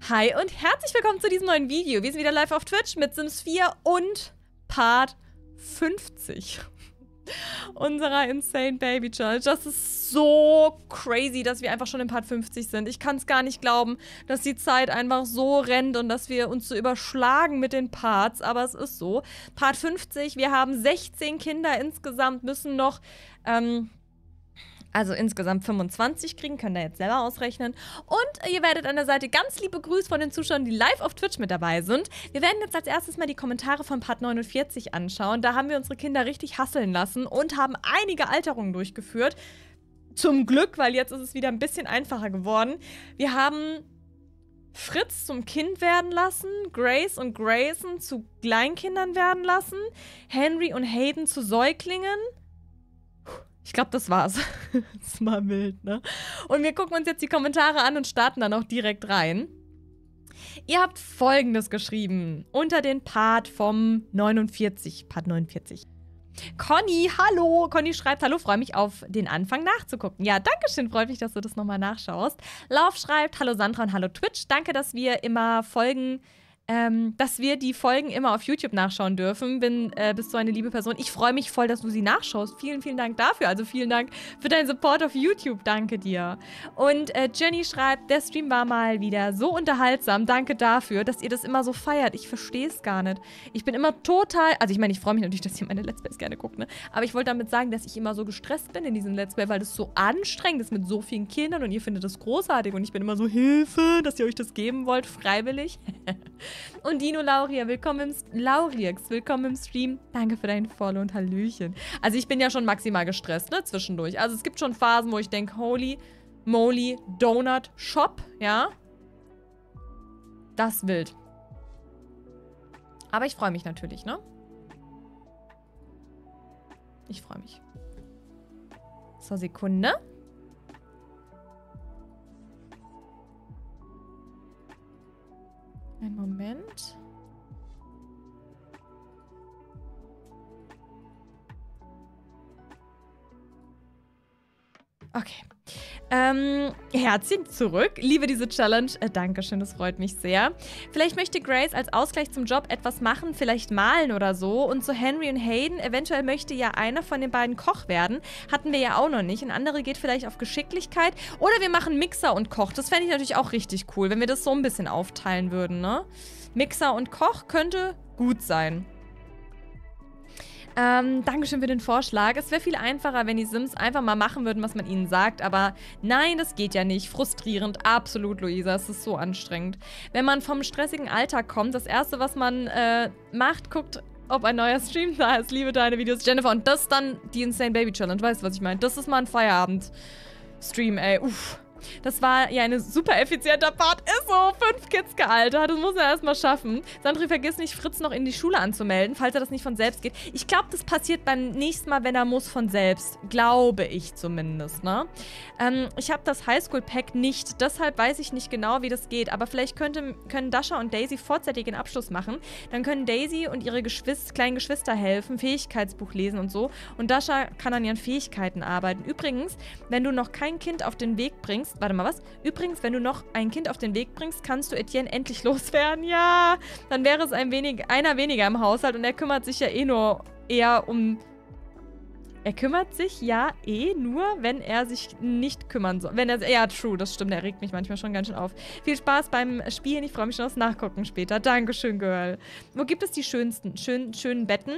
Hi und herzlich willkommen zu diesem neuen Video. Wir sind wieder live auf Twitch mit Sims 4 und Part 50 unserer Insane Baby Challenge. Das ist so crazy, dass wir einfach schon in Part 50 sind. Ich kann es gar nicht glauben, dass die Zeit einfach so rennt und dass wir uns so überschlagen mit den Parts, aber es ist so. Part 50, wir haben 16 Kinder insgesamt, müssen noch, also insgesamt 25 kriegen, könnt ihr jetzt selber ausrechnen. Und ihr werdet an der Seite ganz lieb begrüßt von den Zuschauern, die live auf Twitch mit dabei sind. Wir werden jetzt als erstes mal die Kommentare von Part 49 anschauen. Da haben wir unsere Kinder richtig hasseln lassen und haben einige Alterungen durchgeführt. Zum Glück, weil jetzt ist es wieder ein bisschen einfacher geworden. Wir haben Fritz zum Kind werden lassen, Grace und Grayson zu Kleinkindern werden lassen, Henry und Hayden zu Säuglingen. Ich glaube, das war's. Das ist mal wild, ne? Und wir gucken uns jetzt die Kommentare an und starten dann auch direkt rein. Ihr habt Folgendes geschrieben unter den Part vom 49, Part 49. Conny, hallo! Conny schreibt, hallo, freue mich auf den Anfang nachzugucken. Ja, danke schön, freut mich, dass du das nochmal nachschaust. Lauf schreibt, hallo Sandra und hallo Twitch. Danke, dass wir immer dass wir die Folgen immer auf YouTube nachschauen dürfen. Bist du eine liebe Person. Ich freue mich voll, dass du sie nachschaust. Vielen, vielen Dank dafür. Also vielen Dank für deinen Support auf YouTube. Danke dir. Und Jenny schreibt, der Stream war mal wieder so unterhaltsam. Danke dafür, dass ihr das immer so feiert. Ich verstehe es gar nicht. Ich bin immer total, also ich meine, ich freue mich natürlich, dass ihr meine Let's Plays gerne guckt, ne? Aber ich wollte damit sagen, dass ich immer so gestresst bin in diesem Let's Play, weil das so anstrengend ist mit so vielen Kindern und ihr findet das großartig und ich bin immer so, Hilfe, dass ihr euch das geben wollt, freiwillig. Und Dino Lauria, willkommen im Stream. Danke für deinen Follow und Hallöchen. Also ich bin ja schon maximal gestresst, ne, zwischendurch. Also es gibt schon Phasen, wo ich denke, holy moly, Donut Shop, ja. Das ist wild. Aber ich freue mich natürlich, ne? Ich freue mich. So, Sekunde. Einen Moment. Okay. Herzchen zurück. Liebe diese Challenge. Dankeschön, das freut mich sehr. Vielleicht möchte Grace als Ausgleich zum Job etwas machen, vielleicht malen oder so. Und zu Henry und Hayden, eventuell möchte ja einer von den beiden Koch werden. Hatten wir ja auch noch nicht. Ein anderer geht vielleicht auf Geschicklichkeit. Oder wir machen Mixer und Koch. Das fände ich natürlich auch richtig cool, wenn wir das so ein bisschen aufteilen würden, ne? Mixer und Koch könnte gut sein. Dankeschön für den Vorschlag. Es wäre viel einfacher, wenn die Sims einfach mal machen würden, was man ihnen sagt. Aber nein, das geht ja nicht. Frustrierend. Absolut, Luisa. Es ist so anstrengend. Wenn man vom stressigen Alltag kommt, das Erste, was man macht, guckt, ob ein neuer Stream da ist. Liebe deine Videos, Jennifer. Und das ist dann die Insane Baby Challenge. Weißt du, was ich meine? Das ist mal ein Feierabend-Stream, ey. Uff. Das war ja ein super effizienter Part. Ist so, 5 Kids gealtert. Das muss er erstmal schaffen. Sandri, vergiss nicht, Fritz noch in die Schule anzumelden, falls er das nicht von selbst geht. Ich glaube, das passiert beim nächsten Mal, wenn er muss, von selbst. Glaube ich zumindest, ne? Ich habe das Highschool-Pack nicht. Deshalb weiß ich nicht genau, wie das geht. Aber vielleicht können Dasha und Daisy vorzeitigen Abschluss machen. Dann können Daisy und ihre kleinen Geschwister helfen, Fähigkeitsbuch lesen und so. Und Dasha kann an ihren Fähigkeiten arbeiten. Übrigens, wenn du noch kein Kind auf den Weg bringst, warte mal, was? Übrigens, wenn du noch ein Kind auf den Weg bringst, kannst du Etienne endlich loswerden. Ja, dann wäre es einer weniger im Haushalt und er kümmert sich ja eh nur eher um... Er kümmert sich ja eh nur, wenn er sich nicht kümmern soll. Ja, true, das stimmt. Er regt mich manchmal schon ganz schön auf. Viel Spaß beim Spielen. Ich freue mich schon aufs Nachgucken später. Dankeschön, Girl. Wo gibt es die schönen Betten?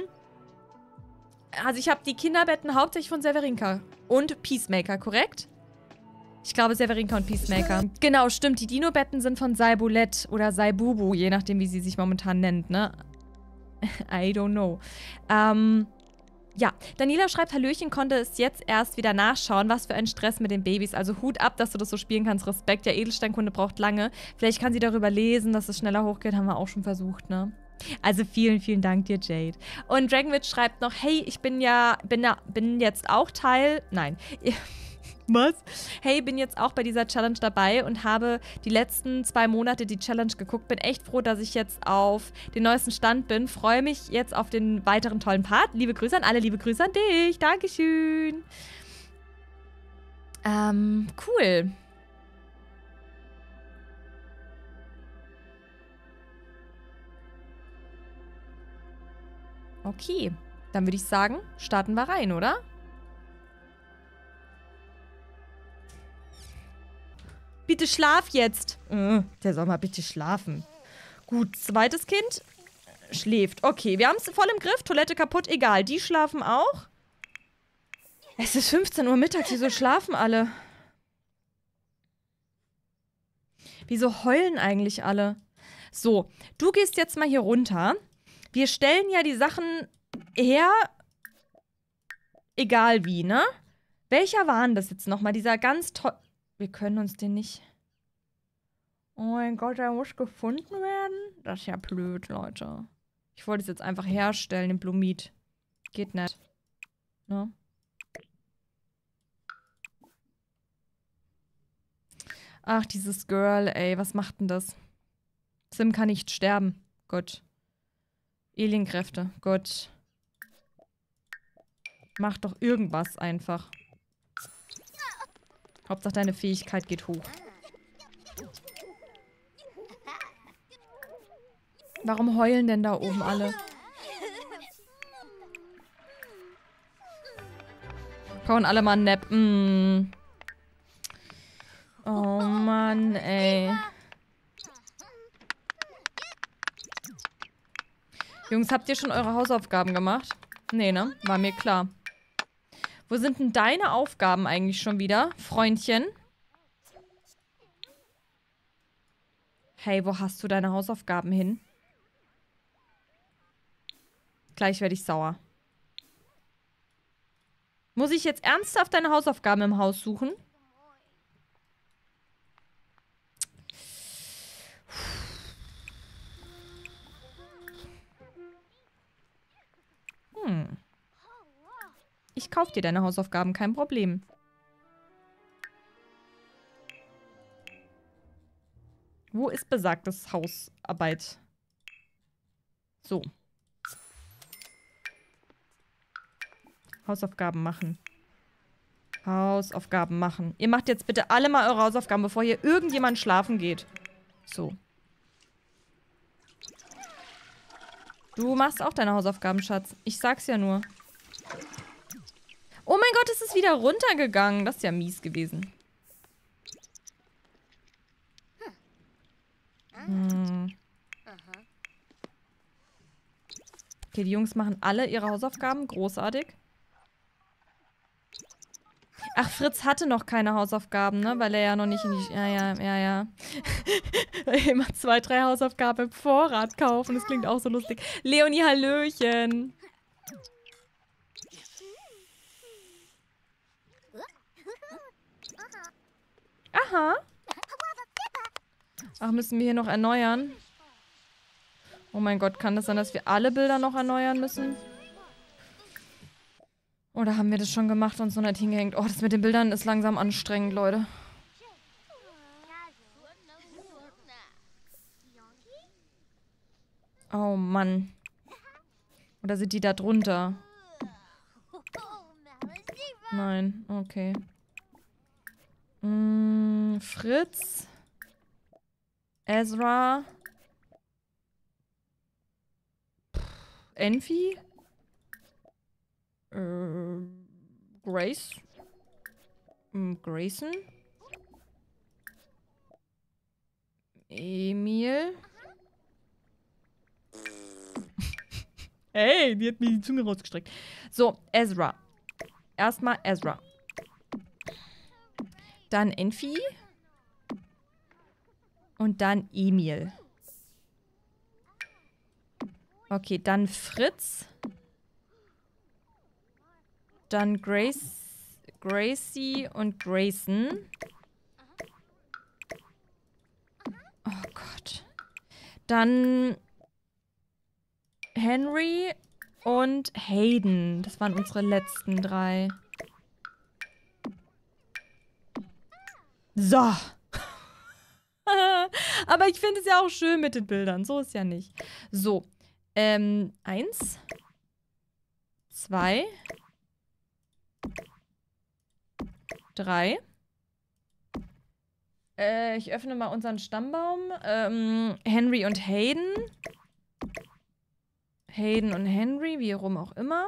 Also ich habe die Kinderbetten hauptsächlich von Severinka und Peacemaker, korrekt? Ich glaube, Severinka und Peacemaker. Genau, stimmt. Die Dino-Betten sind von Saibulette oder Saibubu, je nachdem, wie sie sich momentan nennt, ne? I don't know. Ja, Daniela schreibt, Hallöchen, konnte es jetzt erst wieder nachschauen. Was für ein Stress mit den Babys. Also Hut ab, dass du das so spielen kannst. Respekt. Ja, Edelsteinkunde braucht lange. Vielleicht kann sie darüber lesen, dass es schneller hochgeht. Haben wir auch schon versucht, ne? Also vielen, vielen Dank dir, Jade. Und Dragonwitch schreibt noch, hey, ich bin jetzt auch Teil... Nein. Was? Hey, bin jetzt auch bei dieser Challenge dabei und habe die letzten 2 Monate die Challenge geguckt. Bin echt froh, dass ich jetzt auf den neuesten Stand bin. Freue mich jetzt auf den weiteren tollen Part. Liebe Grüße an alle, liebe Grüße an dich. Dankeschön. Cool. Okay. Dann würde ich sagen, starten wir rein, oder? Bitte schlaf jetzt. Der soll mal bitte schlafen. Gut, zweites Kind schläft. Okay, wir haben es voll im Griff. Toilette kaputt, egal. Die schlafen auch. Es ist 15 Uhr mittags, wieso schlafen alle? Wieso heulen eigentlich alle? So, du gehst jetzt mal hier runter. Wir stellen ja die Sachen her, egal wie, ne? Welcher war denn das jetzt nochmal? Dieser ganz toll... Wir können uns den nicht... Oh mein Gott, der muss gefunden werden? Das ist ja blöd, Leute. Ich wollte es jetzt einfach herstellen, den Blumit. Geht nicht. Ne? Ach, dieses Girl, ey, was macht denn das? Sim kann nicht sterben. Gut. Alienkräfte. Gut. Mach doch irgendwas einfach. Hauptsache deine Fähigkeit geht hoch. Warum heulen denn da oben alle? Brauchen alle mal einen Nap. Oh Mann, ey. Jungs, habt ihr schon eure Hausaufgaben gemacht? Nee, ne? War mir klar. Wo sind denn deine Aufgaben eigentlich schon wieder, Freundchen? Hey, wo hast du deine Hausaufgaben hin? Gleich werde ich sauer. Muss ich jetzt ernsthaft deine Hausaufgaben im Haus suchen? Ich kauf dir deine Hausaufgaben, kein Problem. Wo ist besagtes Hausarbeit? So. Hausaufgaben machen. Hausaufgaben machen. Ihr macht jetzt bitte alle mal eure Hausaufgaben, bevor hier irgendjemand schlafen geht. So. Du machst auch deine Hausaufgaben, Schatz. Ich sag's ja nur. Oh mein Gott, es ist wieder runtergegangen. Das ist ja mies gewesen. Okay, die Jungs machen alle ihre Hausaufgaben. Großartig. Ach, Fritz hatte noch keine Hausaufgaben, ne? Weil er ja noch nicht in die... Ja. Immer 2, 3 Hausaufgaben im Vorrat kaufen. Das klingt auch so lustig. Leonie, hallöchen. Aha. Ach, müssen wir hier noch erneuern? Oh mein Gott, kann das sein, dass wir alle Bilder noch erneuern müssen? Oder haben wir das schon gemacht und so nicht hingehängt? Oh, das mit den Bildern ist langsam anstrengend, Leute. Oh Mann. Oder sind die da drunter? Nein, okay. Fritz. Ezra. Enfi. Grace. Grayson. Emil. Hey, die hat mir die Zunge rausgestreckt. So, Ezra. Erstmal Ezra. Dann Enfi. Und dann Emil. Okay, dann Fritz. Dann Gracie und Grayson. Oh Gott. Dann Henry und Hayden. Das waren unsere letzten 3. So. Aber ich finde es ja auch schön mit den Bildern. So ist ja nicht. So. 1. 2. 3. Ich öffne mal unseren Stammbaum. Henry und Hayden. Hayden und Henry, wie rum auch immer.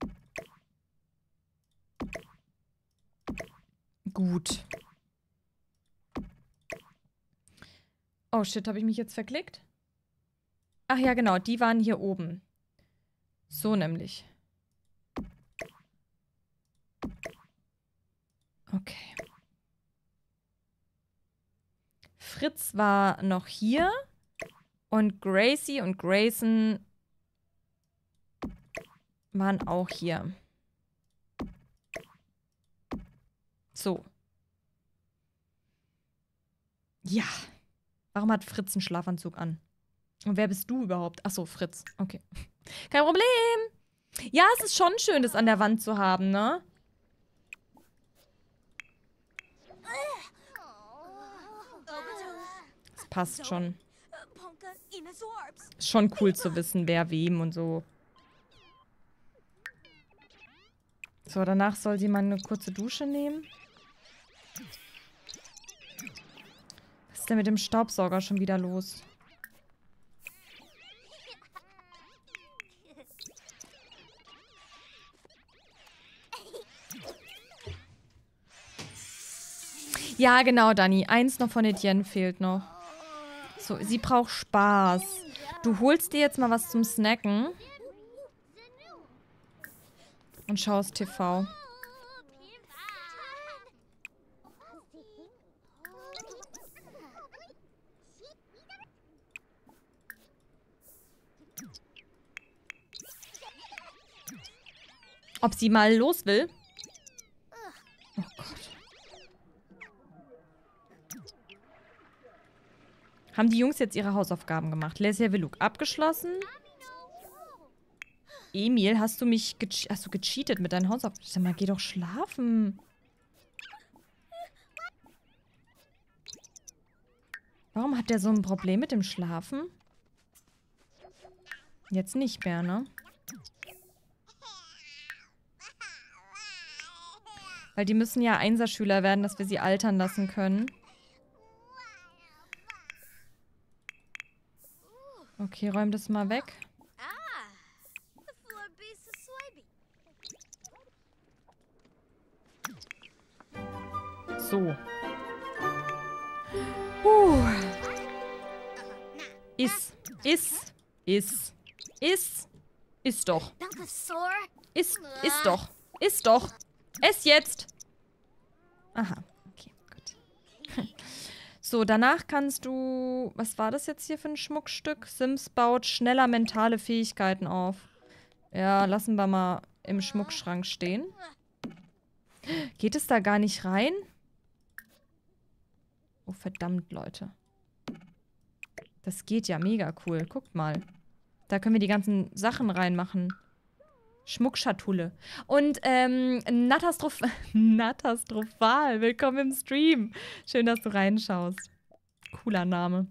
Gut. Oh shit, habe ich mich jetzt verklickt? Ach ja, genau, die waren hier oben. So nämlich. Okay. Fritz war noch hier. Und Gracie und Grayson waren auch hier. So. Ja. Warum hat Fritz einen Schlafanzug an? Und wer bist du überhaupt? Achso, Fritz. Okay. Kein Problem. Ja, es ist schon schön, das an der Wand zu haben, ne? Das passt schon. Ist schon cool zu wissen, wer wem und so. So, danach soll sie mal eine kurze Dusche nehmen. Was ist denn mit dem Staubsauger schon wieder los? Ja, genau, Dani. Eins noch von Etienne fehlt noch. So, sie braucht Spaß. Du holst dir jetzt mal was zum Snacken. Und schaust TV. Ob sie mal los will? Oh Gott. Haben die Jungs jetzt ihre Hausaufgaben gemacht? Leslie Veluk abgeschlossen. Emil, hast du gecheatet mit deinen Hausaufgaben? Sag mal, geh doch schlafen. Warum hat der so ein Problem mit dem Schlafen? Jetzt nicht mehr, ne? Weil die müssen ja Einserschüler werden, dass wir sie altern lassen können. Okay, räum das mal weg. So. Ist doch. Ist doch. Ess jetzt. Aha. Okay, gut. So, danach kannst du... Was war das jetzt hier für ein Schmuckstück? Sims baut schneller mentale Fähigkeiten auf. Ja, lassen wir mal im Schmuckschrank stehen. Geht es da gar nicht rein? Oh, verdammt, Leute. Das geht ja mega cool. Guckt mal. Da können wir die ganzen Sachen reinmachen. Schmuckschatulle. Und, Natastrophal. Willkommen im Stream. Schön, dass du reinschaust. Cooler Name.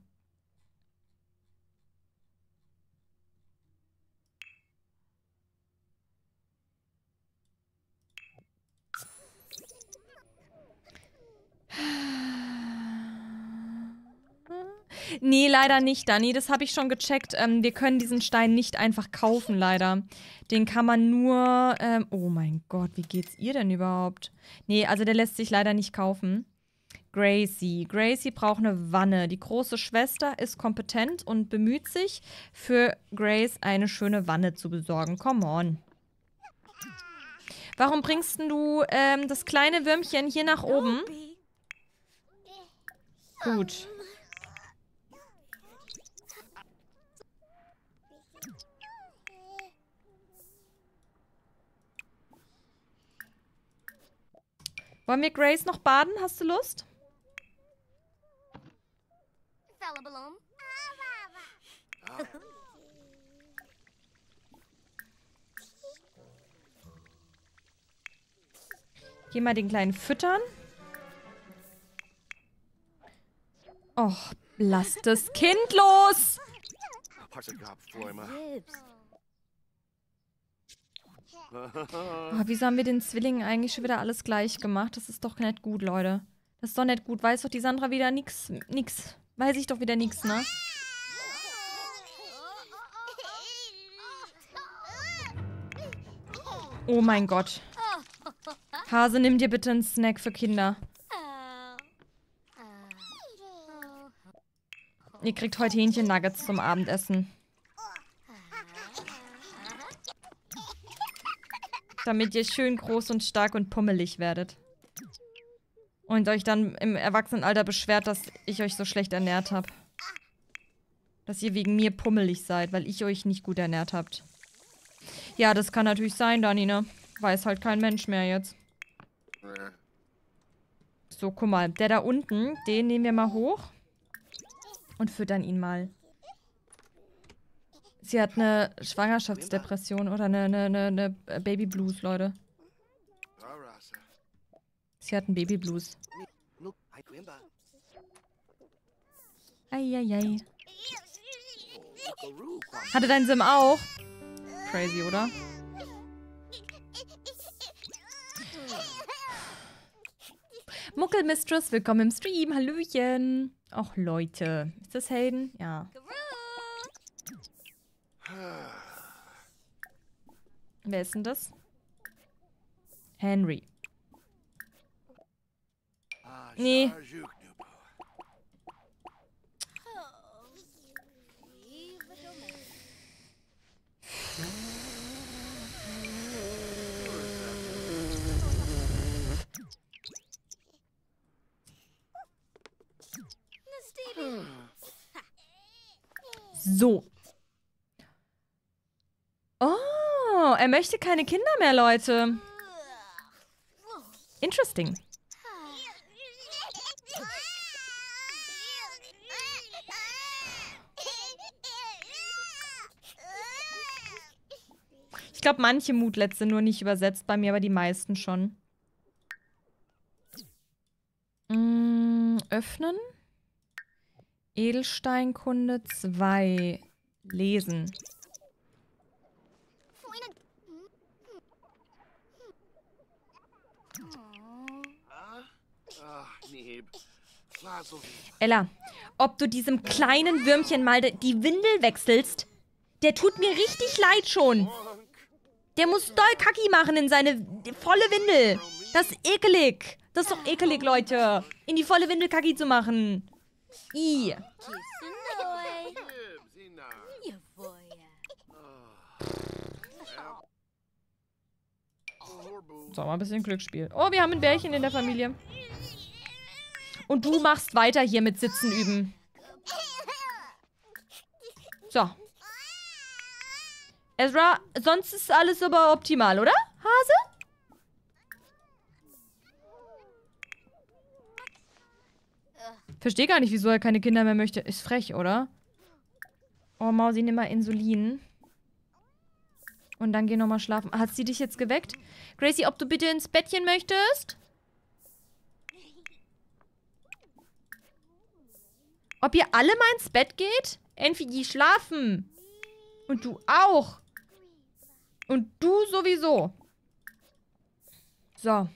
Nee, leider nicht, Dani. Das habe ich schon gecheckt. Wir können diesen Stein nicht einfach kaufen, leider. Den kann man nur... oh mein Gott, wie geht's ihr denn überhaupt? Nee, also der lässt sich leider nicht kaufen. Gracie. Gracie braucht eine Wanne. Die große Schwester ist kompetent und bemüht sich, für Grace eine schöne Wanne zu besorgen. Come on. Warum bringst du das kleine Würmchen hier nach oben? Gut. Wollen wir Grace noch baden? Hast du Lust? Geh mal den Kleinen füttern. Och, lass das Kind los! Oh, wieso haben wir den Zwillingen eigentlich schon wieder alles gleich gemacht? Das ist doch nicht gut, Leute. Das ist doch nicht gut. Weiß doch die Sandra wieder nix. Weiß ich doch wieder nix, ne? Oh mein Gott. Hase, nimm dir bitte einen Snack für Kinder. Ihr kriegt heute Hähnchen-Nuggets zum Abendessen. Damit ihr schön groß und stark und pummelig werdet. Und euch dann im Erwachsenenalter beschwert, dass ich euch so schlecht ernährt habe. Dass ihr wegen mir pummelig seid, weil ich euch nicht gut ernährt habt. Ja, das kann natürlich sein, Dani, ne? Weiß halt kein Mensch mehr jetzt. So, guck mal. Der da unten, den nehmen wir mal hoch. Und füttern ihn mal. Sie hat eine Schwangerschaftsdepression oder eine Baby Blues, Leute. Sie hat einen Baby Blues. Eieiei. Hatte dein Sim auch? Crazy, oder? Muckelmistress, willkommen im Stream. Hallöchen. Och, Leute. Ist das Hayden? Ja. Wer ist denn das? Henry. Nee. So. Oh, er möchte keine Kinder mehr, Leute. Interesting. Ich glaube, manche Mootlets sind nur nicht übersetzt bei mir, aber die meisten schon. Öffnen. Edelsteinkunde 2. Lesen. Ella, ob du diesem kleinen Würmchen mal die Windel wechselst, der tut mir richtig leid schon. Der muss doll Kacki machen in seine volle Windel. Das ist ekelig. Das ist doch ekelig, Leute. In die volle Windel Kacki zu machen. I. So, mal ein bisschen Glücksspiel. Oh, wir haben ein Bärchen in der Familie. Und du machst weiter hier mit Sitzen üben. So. Ezra, sonst ist alles aber optimal, oder? Hase? Verstehe gar nicht, wieso er keine Kinder mehr möchte. Ist frech, oder? Oh, Mausi, nimm mal Insulin. Und dann geh nochmal schlafen. Hat sie dich jetzt geweckt? Gracie, ob du bitte ins Bettchen möchtest? Ob ihr alle mal ins Bett geht? Enfi, geh schlafen. Und du auch. Und du sowieso. So.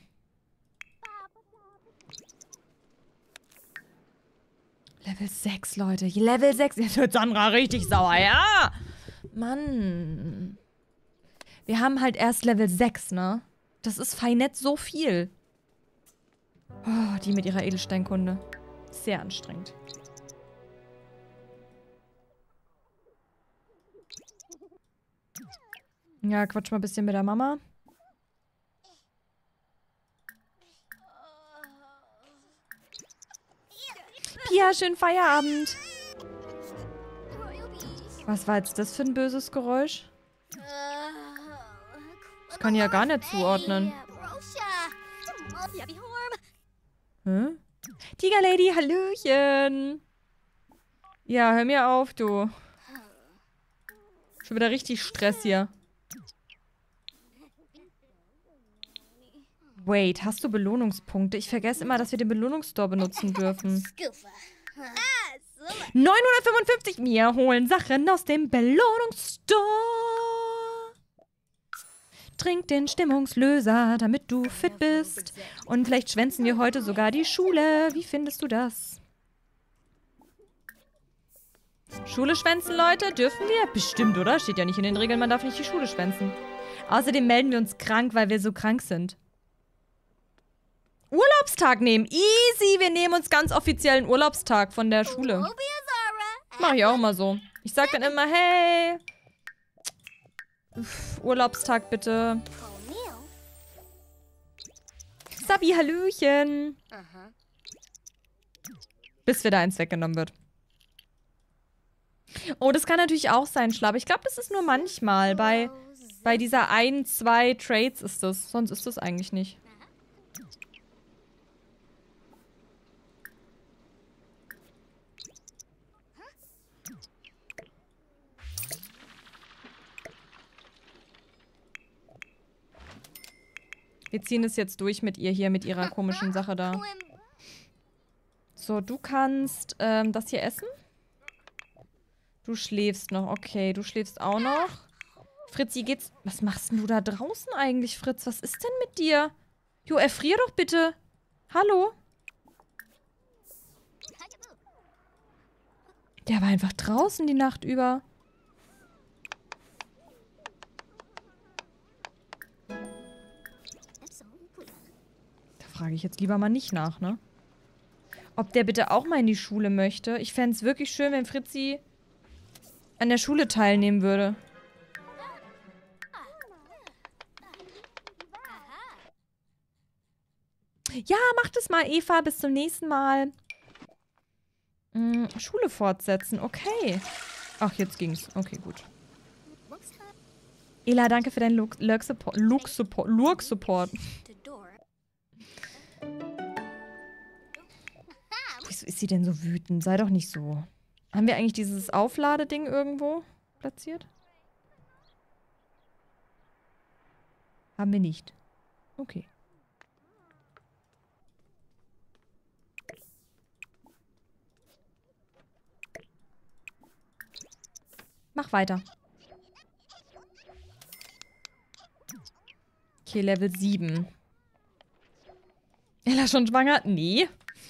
Level 6, Leute. Level 6. Jetzt wird Sandra richtig sauer, ja? Mann. Wir haben halt erst Level 6, ne? Das ist feinett so viel. Oh, die mit ihrer Edelsteinkunde. Sehr anstrengend. Ja, quatsch mal ein bisschen mit der Mama. Pia, schönen Feierabend. Was war jetzt das für ein böses Geräusch? Das kann ich ja gar nicht zuordnen. Hä? Tiger Lady, Hallöchen. Ja, hör mir auf, du. Schon wieder richtig Stress hier. Wait, hast du Belohnungspunkte? Ich vergesse immer, dass wir den Belohnungsstore benutzen dürfen. 955. Wir holen Sachen aus dem Belohnungsstore. Trink den Stimmungslöser, damit du fit bist. Und vielleicht schwänzen wir heute sogar die Schule. Wie findest du das? Schule schwänzen, Leute? Dürfen wir? Bestimmt, oder? Steht ja nicht in den Regeln, man darf nicht die Schule schwänzen. Außerdem melden wir uns krank, weil wir so krank sind. Urlaubstag nehmen. Easy, wir nehmen uns ganz offiziell einen Urlaubstag von der Schule. Mach ich auch immer so. Ich sag dann immer, hey, Urlaubstag bitte. Sabi, Hallöchen. Bis wieder eins weggenommen wird. Oh, das kann natürlich auch sein, Schlapp. Ich glaube, das ist nur manchmal. Bei dieser 1, 2 Trades ist das. Sonst ist das eigentlich nicht. Wir ziehen es jetzt durch mit ihr hier, mit ihrer komischen Sache da. So, du kannst das hier essen. Du schläfst noch. Okay, du schläfst auch noch. Fritzi, geht's... Was machst denn du da draußen eigentlich, Fritz? Was ist denn mit dir? Jo, erfrier doch bitte. Hallo? Der war einfach draußen die Nacht über. Da frage ich jetzt lieber mal nicht nach, ne? Ob der bitte auch mal in die Schule möchte. Ich fände es wirklich schön, wenn Fritzi an der Schule teilnehmen würde. Ja, mach das mal, Eva. Bis zum nächsten Mal. Schule fortsetzen. Okay. Ach, jetzt ging's. Okay, gut. Ela, danke für deinen Lurk-Support. Wieso ist sie denn so wütend? Sei doch nicht so. Haben wir eigentlich dieses Aufladeding irgendwo platziert? Haben wir nicht. Okay. Mach weiter. Okay, Level 7. Ella schon schwanger? Nee.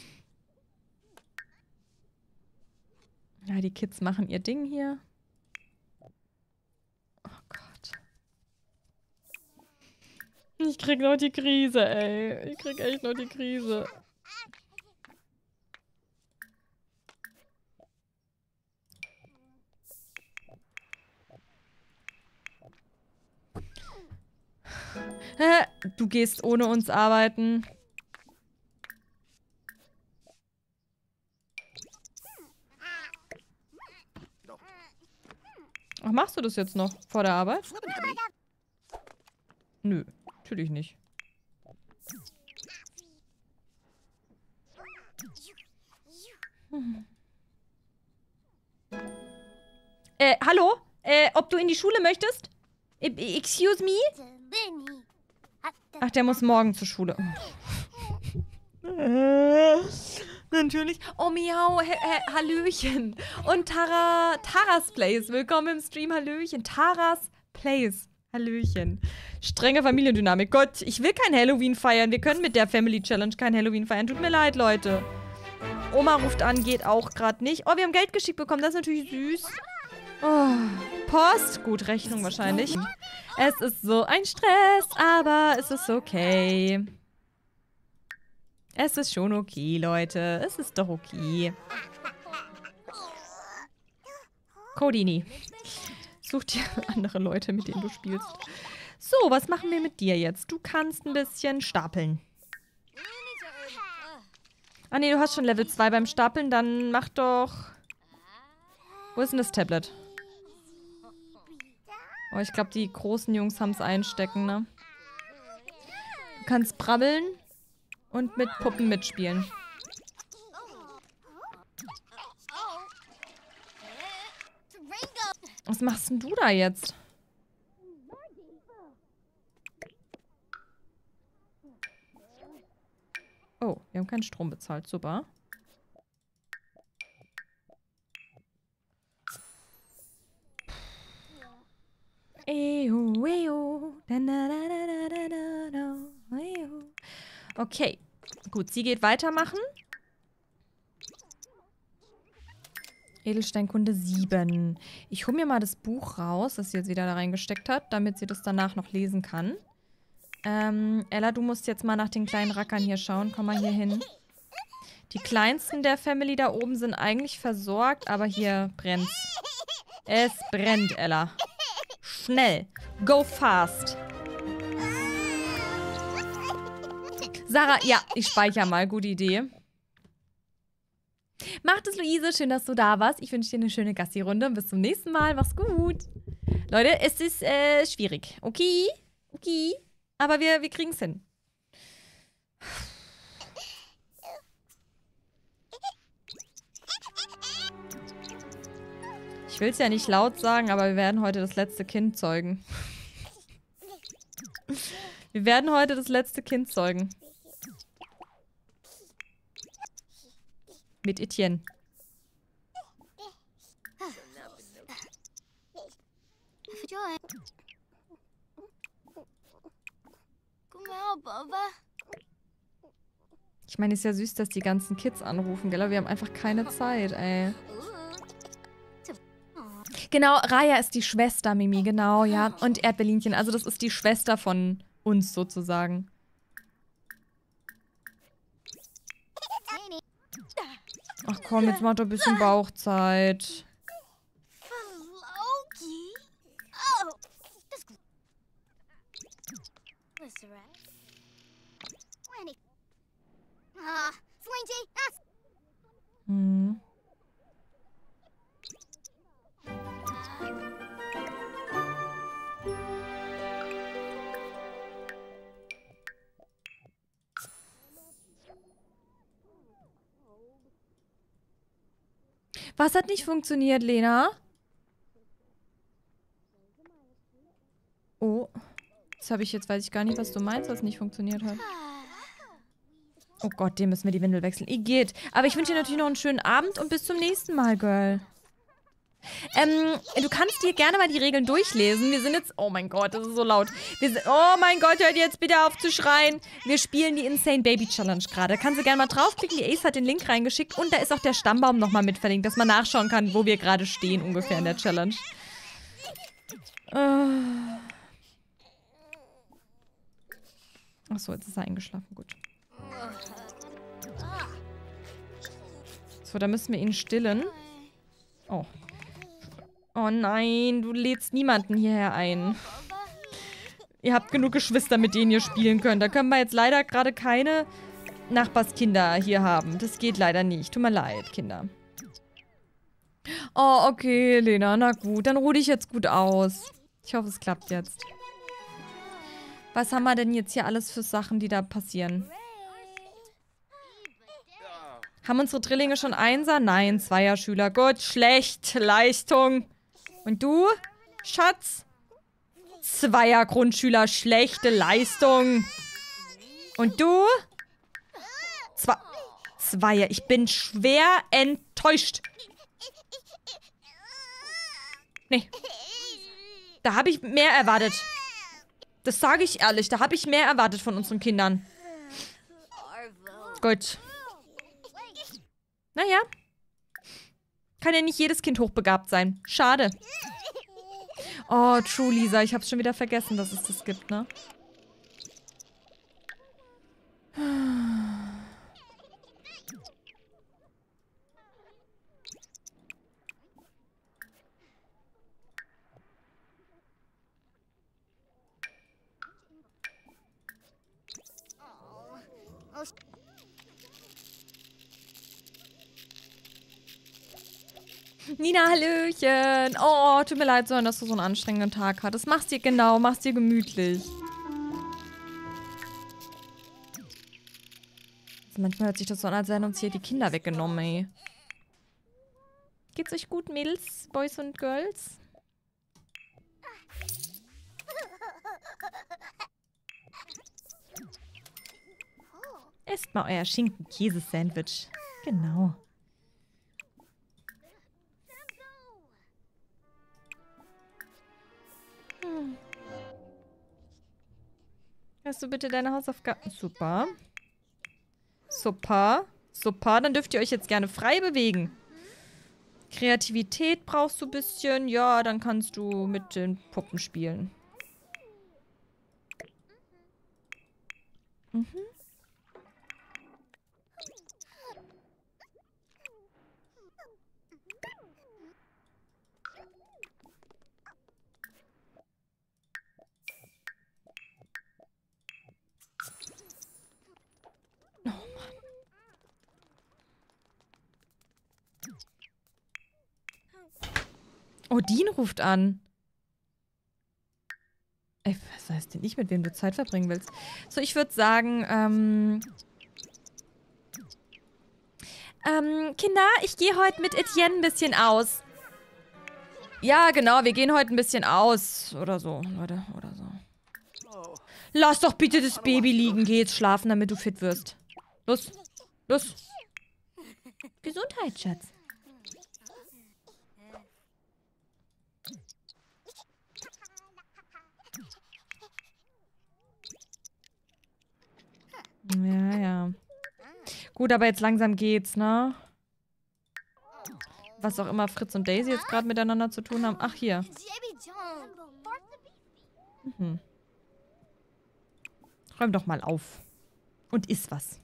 Ja, die Kids machen ihr Ding hier. Oh Gott. Ich krieg noch die Krise, ey. Ich krieg echt noch die Krise. Du gehst ohne uns arbeiten. Ach, machst du das jetzt noch vor der Arbeit? Nö, natürlich nicht. Hallo? Ob du in die Schule möchtest? Excuse me? Ach, der muss morgen zur Schule. Natürlich. Oh, miau. Hallöchen. Und Taras Place. Willkommen im Stream. Hallöchen. Taras Place. Hallöchen. Strenge Familiendynamik. Gott, ich will kein Halloween feiern. Wir können mit der Family Challenge kein Halloween feiern. Tut mir leid, Leute. Oma ruft an, geht auch gerade nicht. Oh, wir haben Geld geschickt bekommen. Das ist natürlich süß. Oh, Post. Gut, Rechnung wahrscheinlich. Es ist so ein Stress, aber es ist okay. Es ist schon okay, Leute. Es ist doch okay. Codini. Such dir andere Leute, mit denen du spielst. So, was machen wir mit dir jetzt? Du kannst ein bisschen stapeln. Ah, nee, du hast schon Level 2 beim Stapeln. Dann mach doch... Wo ist denn das Tablet? Oh, ich glaube, die großen Jungs haben es einstecken, ne? Du kannst brabbeln und mit Puppen mitspielen. Was machst denn du da jetzt? Oh, wir haben keinen Strom bezahlt. Super. Okay. Gut, sie geht weitermachen. Edelsteinkunde 7. Ich hole mir mal das Buch raus, das sie jetzt wieder da reingesteckt hat, damit sie das danach noch lesen kann. Ella, du musst jetzt mal nach den kleinen Rackern hier schauen. Komm mal hier hin. Die kleinsten der Family da oben sind eigentlich versorgt, aber hier brennt's. Es brennt, Ella. Schnell. Go fast. Sarah, ja, ich speichere mal. Gute Idee. Macht es, Luise. Schön, dass du da warst. Ich wünsche dir eine schöne Gassi-Runde und bis zum nächsten Mal. Mach's gut. Leute, es ist schwierig. Okay? Okay. Aber wir kriegen's hin. Ich will es ja nicht laut sagen, aber wir werden heute das letzte Kind zeugen. Wir werden heute das letzte Kind zeugen. Mit Etienne. Ich meine, ist ja süß, dass die ganzen Kids anrufen, gell? Aber wir haben einfach keine Zeit, ey. Genau, Raya ist die Schwester, Mimi, genau, ja. Und Erdbeerlinchen, also das ist die Schwester von uns sozusagen. Ach komm, jetzt macht er ein bisschen Bauchzeit. Hm. Was hat nicht funktioniert, Lena? Oh. Jetzt weiß ich gar nicht, was du meinst, was nicht funktioniert hat. Oh Gott, dem müssen wir die Windel wechseln. Igitt. Aber ich wünsche dir natürlich noch einen schönen Abend und bis zum nächsten Mal, Girl. Du kannst dir gerne mal die Regeln durchlesen. Wir sind jetzt... Oh mein Gott, das ist so laut. Oh mein Gott, hört jetzt bitte auf zu schreien. Wir spielen die Insane Baby Challenge gerade. Da kannst du gerne mal draufklicken. Die Ace hat den Link reingeschickt. Und da ist auch der Stammbaum nochmal mit verlinkt, dass man nachschauen kann, wo wir gerade stehen ungefähr in der Challenge. Achso, jetzt ist er eingeschlafen. Gut. So, da müssen wir ihn stillen. Oh. Oh nein, du lädst niemanden hierher ein. Ihr habt genug Geschwister, mit denen ihr spielen könnt. Da können wir jetzt leider gerade keine Nachbarskinder hier haben. Das geht leider nicht. Tut mir leid, Kinder. Oh, okay, Lena. Na gut, dann ruh dich jetzt gut aus. Ich hoffe, es klappt jetzt. Was haben wir denn jetzt hier alles für Sachen, die da passieren? Haben unsere Drillinge schon Einser? Nein, Zweierschüler. Gut, schlecht. Leistung. Und du, Schatz? Zweier-Grundschüler, schlechte Leistung. Und du? Zweier. Ich bin schwer enttäuscht. Nee. Da habe ich mehr erwartet. Das sage ich ehrlich. Da habe ich mehr erwartet von unseren Kindern. Gut. Naja. Kann ja nicht jedes Kind hochbegabt sein. Schade. Oh, true, Lisa. Ich hab's schon wieder vergessen, dass es das gibt, ne? Nina, hallöchen. Oh, tut mir leid, dass du so einen anstrengenden Tag hattest. Mach's dir genau, mach's dir gemütlich. Also manchmal hört sich das so an, als seien uns hier die Kinder weggenommen, ey. Geht's euch gut, Mädels, Boys und Girls? Esst mal euer Schinken-Käse-Sandwich. Genau. Hast du bitte deine Hausaufgaben? Super. Super. Super. Dann dürft ihr euch jetzt gerne frei bewegen. Kreativität brauchst du ein bisschen. Ja, dann kannst du mit den Puppen spielen. Mhm. Oh Mann. Oh, Dean ruft an. Ey, was heißt denn nicht, mit wem du Zeit verbringen willst? So, ich würde sagen, Kinder, ich gehe heute mit Etienne ein bisschen aus. Ja, genau, wir gehen heute ein bisschen aus. Oder so, Leute, oder so. Lass doch bitte das Baby liegen. Geh jetzt schlafen, damit du fit wirst. Los, los. Gesundheit, Schatz. Ja, ja. Gut, aber jetzt langsam geht's, ne? Was auch immer Fritz und Daisy jetzt gerade miteinander zu tun haben. Ach, hier. Mhm. Räum doch mal auf. Und iss was.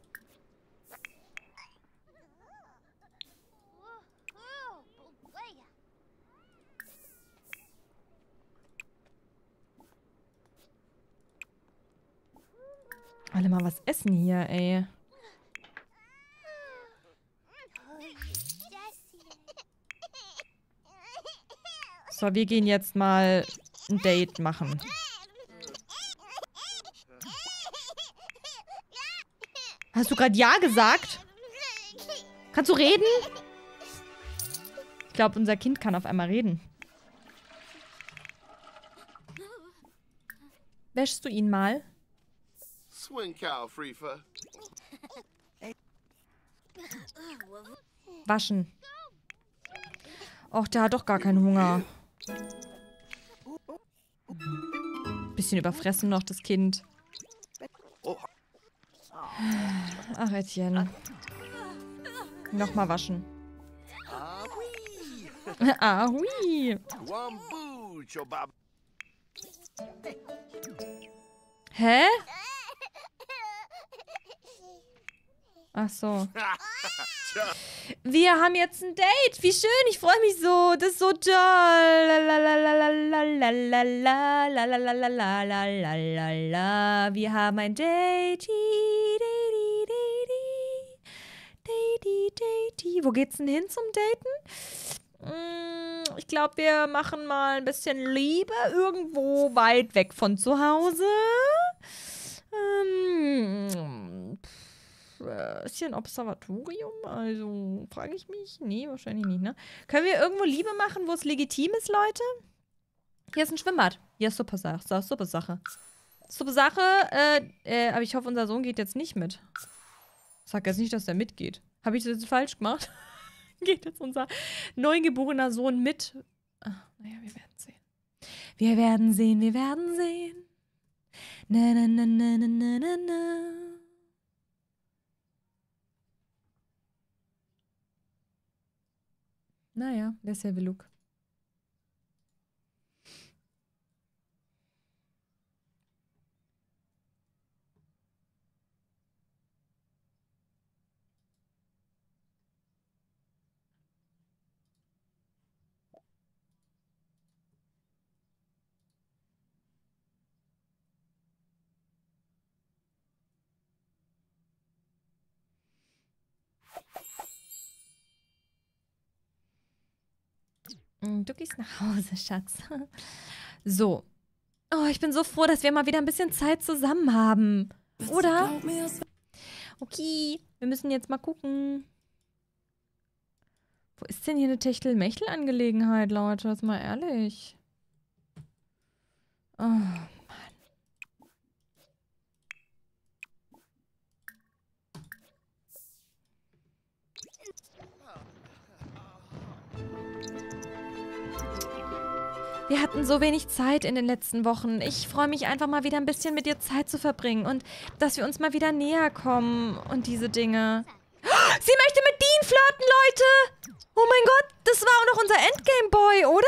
Alle mal was essen hier, ey. So, wir gehen jetzt mal ein Date machen. Hast du gerade Ja gesagt? Kannst du reden? Ich glaube, unser Kind kann auf einmal reden. Wäschst du ihn mal? Waschen. Och, der hat doch gar keinen Hunger. Bisschen überfressen noch, das Kind. Ach, Etienne. Nochmal waschen. Ah, hui. Hä? Ach so. Wir haben jetzt ein Date. Wie schön, ich freue mich so. Das ist so toll. Wir haben ein Date. Wo geht's denn hin zum Daten? Ich glaube, wir machen mal ein bisschen Liebe irgendwo weit weg von zu Hause. Ist hier ein Observatorium? Also, frage ich mich. Nee, wahrscheinlich nicht, ne? Können wir irgendwo Liebe machen, wo es legitim ist, Leute? Hier ist ein Schwimmbad. Ja, super Sache. Super Sache. Super Sache, aber ich hoffe, unser Sohn geht jetzt nicht mit. Sag jetzt nicht, dass er mitgeht. Habe ich das jetzt falsch gemacht? Geht jetzt unser neugeborener Sohn mit? Ach, naja, wir werden sehen. Wir werden sehen, wir werden sehen. Na, na, na, na, na, na, na, na. Naja, derselbe Look. Du gehst nach Hause, Schatz. So. Oh, ich bin so froh, dass wir mal wieder ein bisschen Zeit zusammen haben. Oder? Okay, wir müssen jetzt mal gucken. Wo ist denn hier eine Techtelmechtel-Angelegenheit, Leute? Jetzt mal ehrlich. Oh, Mann. Wir hatten so wenig Zeit in den letzten Wochen. Ich freue mich einfach mal wieder ein bisschen mit dir Zeit zu verbringen und dass wir uns mal wieder näher kommen und diese Dinge. Sie möchte mit Dean flirten, Leute! Oh mein Gott, das war auch noch unser Endgame-Boy, oder?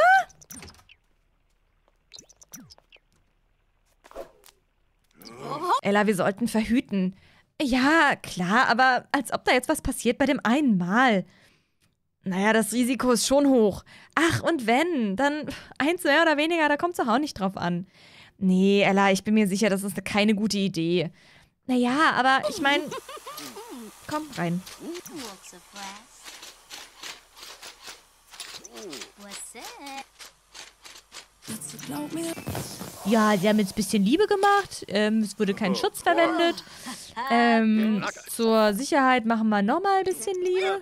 Ella, wir sollten verhüten. Ja, klar, aber als ob da jetzt was passiert bei dem einen Mal. Naja, das Risiko ist schon hoch. Ach, und wenn, dann eins mehr oder weniger, da kommt es doch auch nicht drauf an. Nee, Ella, ich bin mir sicher, das ist keine gute Idee. Naja, aber ich meine... Komm, rein. Ja, sie haben jetzt ein bisschen Liebe gemacht. Es wurde kein Schutz verwendet. Zur Sicherheit machen wir nochmal ein bisschen Liebe.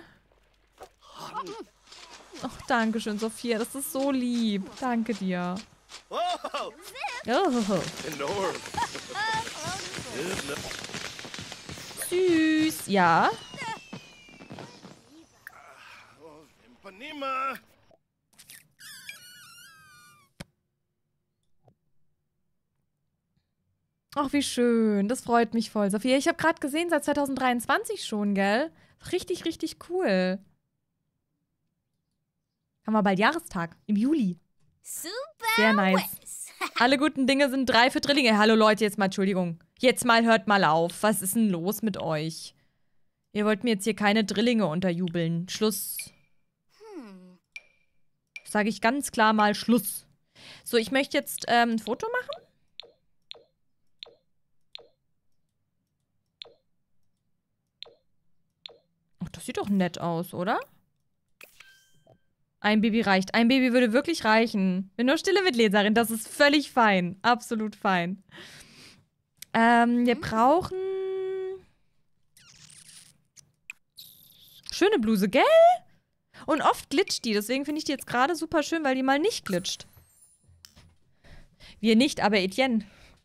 Ach, danke schön, Sophia. Das ist so lieb. Danke dir. Oh. Süß. Ja? Ach, wie schön. Das freut mich voll, Sophia. Ich habe gerade gesehen, seit 2023 schon, gell? Richtig, richtig cool. Haben wir bald Jahrestag. Im Juli. Super. Sehr nice. Alle guten Dinge sind 3 für Drillinge. Hallo Leute, jetzt mal, Entschuldigung. Jetzt mal, hört mal auf. Was ist denn los mit euch? Ihr wollt mir jetzt hier keine Drillinge unterjubeln. Schluss. Sage ich ganz klar mal Schluss. So, ich möchte jetzt ein Foto machen. Ach, das sieht doch nett aus, oder? Ein Baby reicht. Ein Baby würde wirklich reichen. Bin nur stille Mitleserin. Das ist völlig fein. Absolut fein. Wir brauchen... Schöne Bluse, gell? Und oft glitscht die. Deswegen finde ich die jetzt gerade super schön, weil die mal nicht glitscht. Wir nicht, aber Etienne.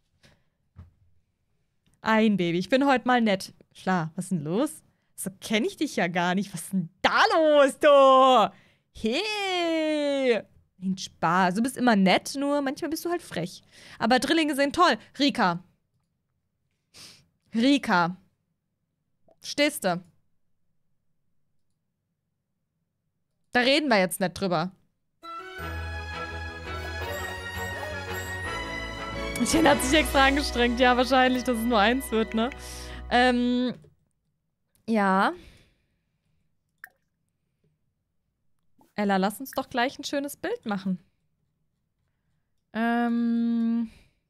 Ein Baby. Ich bin heute mal nett. Klar, was ist denn los? So kenne ich dich ja gar nicht. Was ist denn da los, du? Hey! Ein Spaß. Du bist immer nett, nur manchmal bist du halt frech. Aber Drillinge sind toll. Rika. Rika. Stehst du? Da reden wir jetzt nicht drüber. Jen hat sich extra angestrengt. Ja, wahrscheinlich, dass es nur 1 wird, ne? Ja. Ella, lass uns doch gleich ein schönes Bild machen. Komm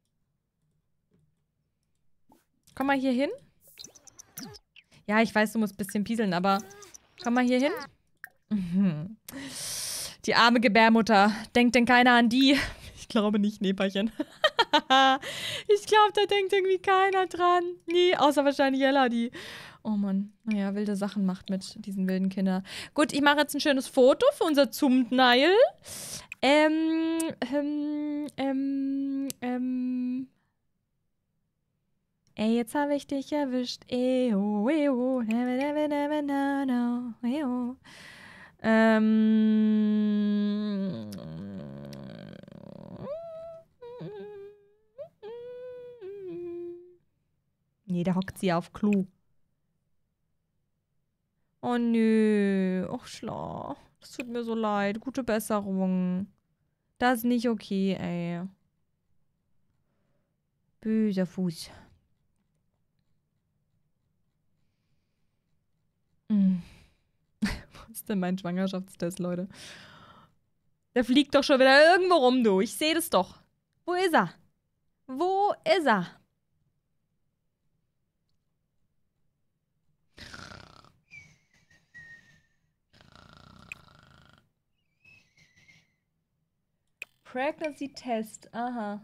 mal hier hin. Ja, ich weiß, du musst ein bisschen pieseln, aber komm mal hier hin. Mhm. Die arme Gebärmutter. Denkt denn keiner an die? Ich glaube nicht, Näperchen. Ich glaube, da denkt irgendwie keiner dran. Nee, außer wahrscheinlich Ella, die... Oh Mann, naja, wilde Sachen macht mit diesen wilden Kindern. Gut, ich mache jetzt ein schönes Foto für unser Thumbnail. Ey, jetzt habe ich dich erwischt. Eho, eho, never, never, never, no, no, eho. Nee, da hockt sie auf Klo. Oh nö. Och, Schla. Das tut mir so leid. Gute Besserung. Das ist nicht okay, ey. Böser Fuß. Wo ist denn mein Schwangerschaftstest, Leute? Der fliegt doch schon wieder irgendwo rum, du. Ich sehe das doch. Wo ist er? Wo ist er? Pregnancy Test. Aha.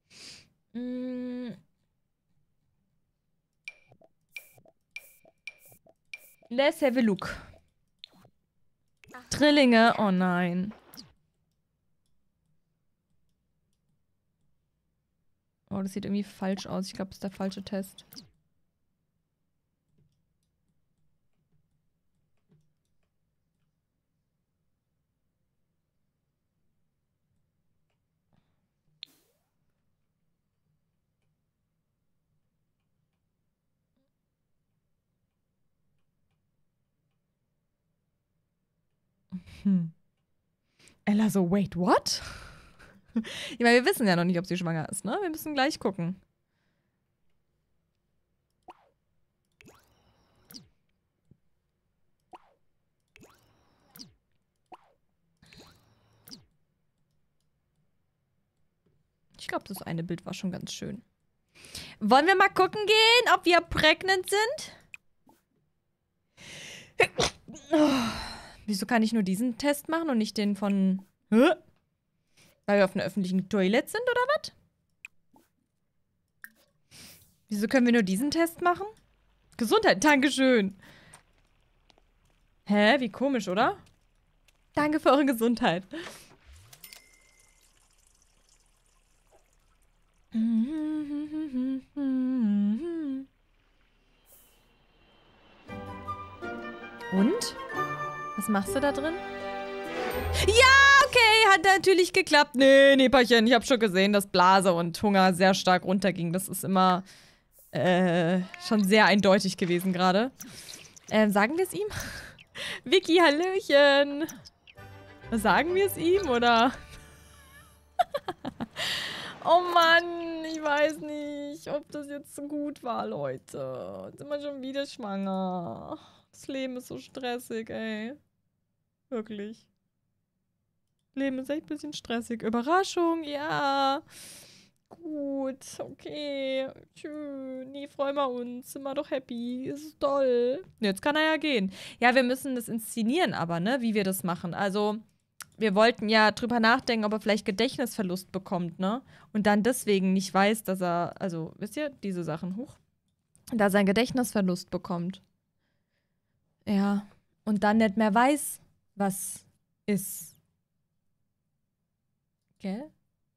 Let's have a look. Drillinge. Oh nein. Oh, das sieht irgendwie falsch aus. Ich glaube, das ist der falsche Test. Hm. Ella so, wait, what? Ich meine, wir wissen ja noch nicht, ob sie schwanger ist, ne? Wir müssen gleich gucken. Ich glaube, das eine Bild war schon ganz schön. Wollen wir mal gucken gehen, ob wir pregnant sind? Oh, wieso kann ich nur diesen Test machen und nicht den von... Hä? Weil wir auf einer öffentlichen Toilette sind, oder was? Wieso können wir nur diesen Test machen? Gesundheit, Dankeschön. Hä? Wie komisch, oder? Danke für eure Gesundheit. Und? Was machst du da drin? Ja, okay, hat natürlich geklappt. Nee, Näperchen, ich habe schon gesehen, dass Blase und Hunger sehr stark runterging. Das ist immer schon sehr eindeutig gewesen gerade. Sagen wir es ihm? Vicky, hallöchen. Sagen wir es ihm, oder? Oh Mann, ich weiß nicht, ob das jetzt so gut war, Leute. Jetzt sind wir schon wieder schwanger. Das Leben ist so stressig, ey. Wirklich. Leben ist echt ein bisschen stressig. Überraschung, ja. Gut, okay. Schön. Nee, freuen wir uns. Sind wir doch happy. Ist toll. Jetzt kann er ja gehen. Ja, wir müssen das inszenieren aber, ne? Wie wir das machen. Also, wir wollten ja drüber nachdenken, ob er vielleicht Gedächtnisverlust bekommt, ne? Und dann deswegen nicht weiß, dass er, also, wisst ihr, diese Sachen hoch. Da sein Gedächtnisverlust bekommt. Ja. Und dann nicht mehr weiß, was ist. Gell?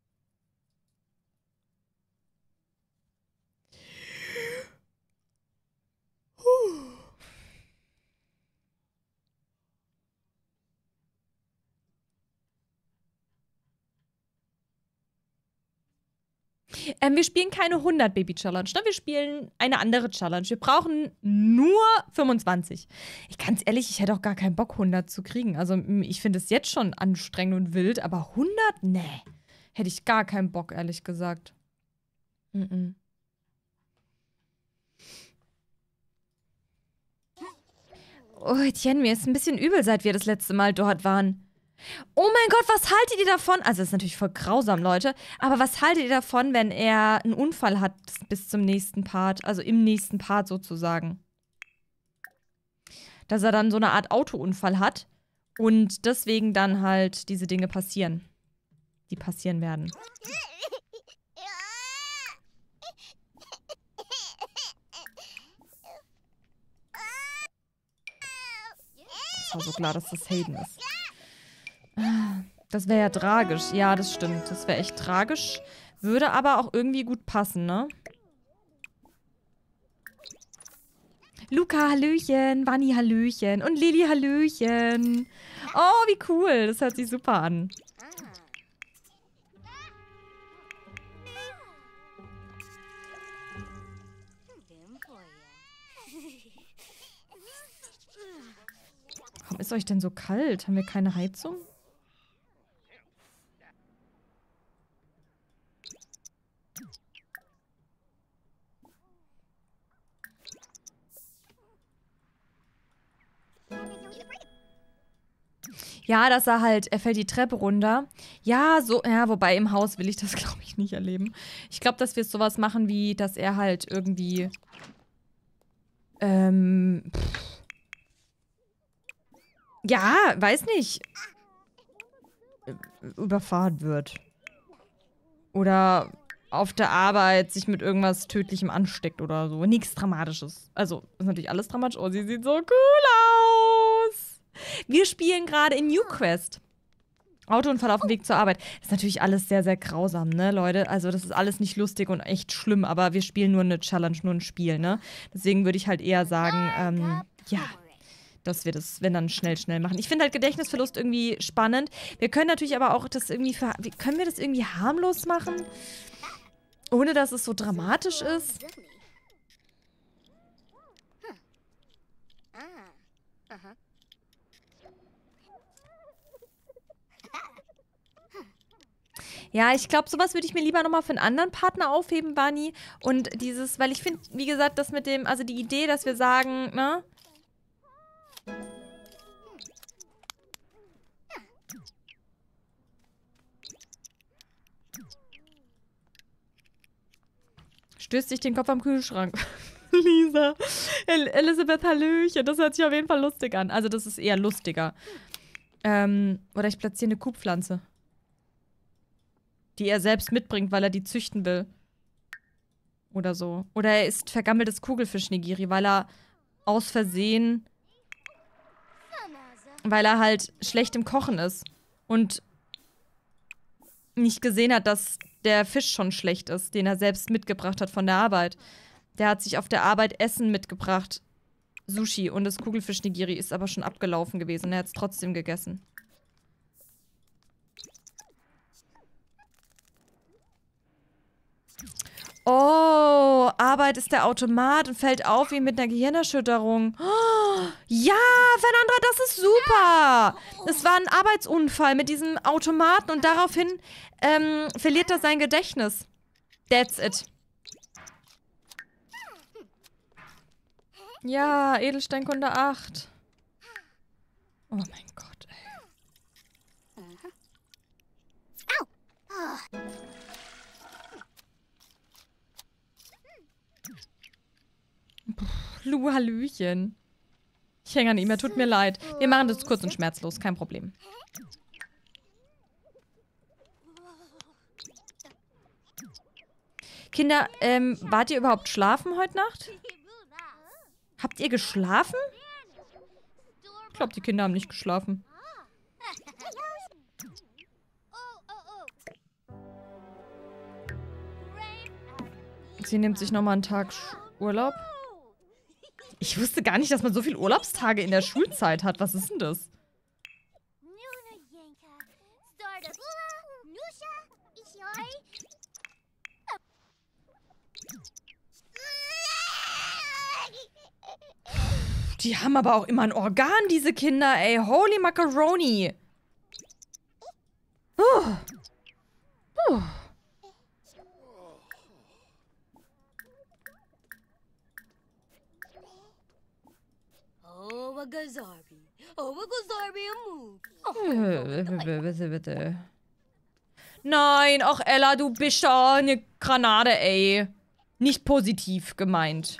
Wir spielen keine 100 Baby-Challenge, ne? Wir spielen eine andere Challenge. Wir brauchen nur 25. Ich ganz ehrlich, ich hätte auch gar keinen Bock, 100 zu kriegen. Also, ich finde es jetzt schon anstrengend und wild, aber 100? Nee. Hätte ich gar keinen Bock, ehrlich gesagt. Mhm. Oh, Etienne, mir ist ein bisschen übel, seit wir das letzte Mal dort waren. Oh mein Gott, was haltet ihr davon? Also, das ist natürlich voll grausam, Leute. Aber was haltet ihr davon, wenn er einen Unfall hat bis zum nächsten Part? Also im nächsten Part sozusagen. Dass er dann so eine Art Autounfall hat und deswegen dann halt diese Dinge passieren. Die passieren werden. Es war so klar, dass das Hayden ist. Das wäre ja tragisch. Ja, das stimmt. Das wäre echt tragisch. Würde aber auch irgendwie gut passen, ne? Luca, hallöchen. Vanni, hallöchen. Und Lili, hallöchen. Oh, wie cool. Das hört sich super an. Warum ist euch denn so kalt? Haben wir keine Heizung? Ja, dass er fällt die Treppe runter. Ja, so, ja, wobei im Haus will ich das, glaube ich, nicht erleben. Ich glaube, dass wir sowas machen wie, dass er halt irgendwie, ja, weiß nicht, überfahren wird. Oder auf der Arbeit sich mit irgendwas Tödlichem ansteckt oder so. Nichts Dramatisches. Also, ist natürlich alles dramatisch. Oh, sie sieht so cool aus. Wir spielen gerade in New Quest. Autounfall auf dem Weg zur Arbeit. Das ist natürlich alles sehr, sehr grausam, ne, Leute? Also, das ist alles nicht lustig und echt schlimm, aber wir spielen nur eine Challenge, nur ein Spiel, ne? Deswegen würde ich halt eher sagen, ja, dass wir das, wenn dann schnell machen. Ich finde halt Gedächtnisverlust irgendwie spannend. Wir können natürlich aber auch das irgendwie, können wir das irgendwie harmlos machen? Ohne, dass es so dramatisch ist? Ja, ich glaube, sowas würde ich mir lieber nochmal für einen anderen Partner aufheben, Bunny. Und dieses, weil ich finde, wie gesagt, das mit dem, also die Idee, dass wir sagen, ne? Stößt sich den Kopf am Kühlschrank. Lisa. Elisabeth, Hallöchen. Das hört sich auf jeden Fall lustig an. Also, das ist eher lustiger. Oder ich platziere eine Kuhpflanze. Die er selbst mitbringt, weil er die züchten will. Oder so. Oder er isst vergammeltes Kugelfisch-Nigiri, weil er aus Versehen... Weil er halt schlecht im Kochen ist. Und nicht gesehen hat, dass der Fisch schon schlecht ist, den er selbst mitgebracht hat von der Arbeit. Der hat sich auf der Arbeit Essen mitgebracht. Sushi. Und das Kugelfisch-Nigiri ist aber schon abgelaufen gewesen. Er hat es trotzdem gegessen. Oh, Arbeit ist der Automat und fällt auf wie mit einer Gehirnerschütterung. Oh, ja, Fernanda, das ist super. Es war ein Arbeitsunfall mit diesem Automaten und daraufhin verliert er sein Gedächtnis. That's it. Ja, Edelsteinkunde 8. Oh mein Gott, ey. Lu, Hallöchen. Ich hänge an ihm, er tut mir leid. Wir machen das kurz und schmerzlos, kein Problem. Kinder, wart ihr überhaupt schlafen heute Nacht? Habt ihr geschlafen? Ich glaube, die Kinder haben nicht geschlafen. Sie nimmt sich nochmal einen Tag Urlaub. Ich wusste gar nicht, dass man so viele Urlaubstage in der Schulzeit hat. Was ist denn das? Die haben aber auch immer ein Organ, diese Kinder, ey. Holy Macaroni. Bitte. Nein, ach Ella, du bist ja eine Granate, ey. Nicht positiv gemeint.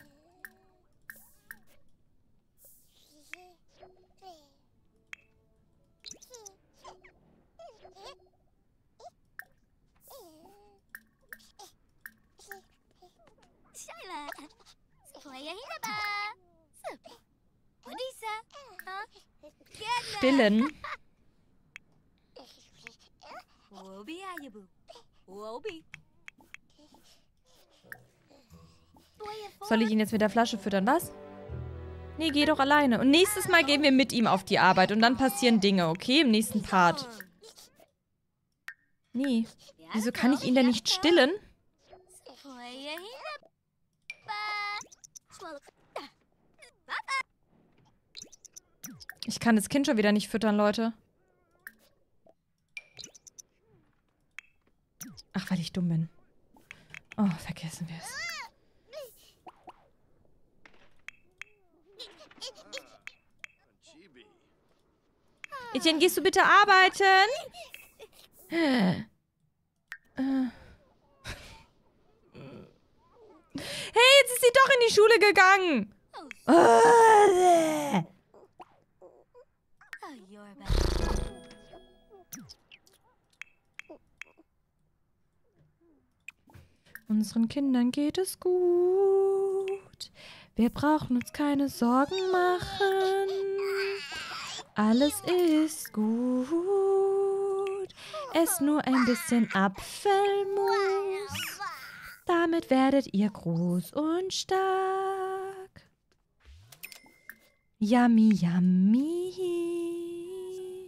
Stillen. Soll ich ihn jetzt mit der Flasche füttern, was? Nee, geh doch alleine. Und nächstes Mal gehen wir mit ihm auf die Arbeit und dann passieren Dinge, okay? Im nächsten Part. Nee. Wieso kann ich ihn denn nicht stillen? Ich kann das Kind schon wieder nicht füttern, Leute. Ach, weil ich dumm bin. Oh, vergessen wir es. Etienne, gehst du bitte arbeiten? Hey, jetzt ist sie doch in die Schule gegangen. Unseren Kindern geht es gut. Wir brauchen uns keine Sorgen machen. Alles ist gut. Esst nur ein bisschen Apfelmus. Damit werdet ihr groß und stark. Yummy, yummy.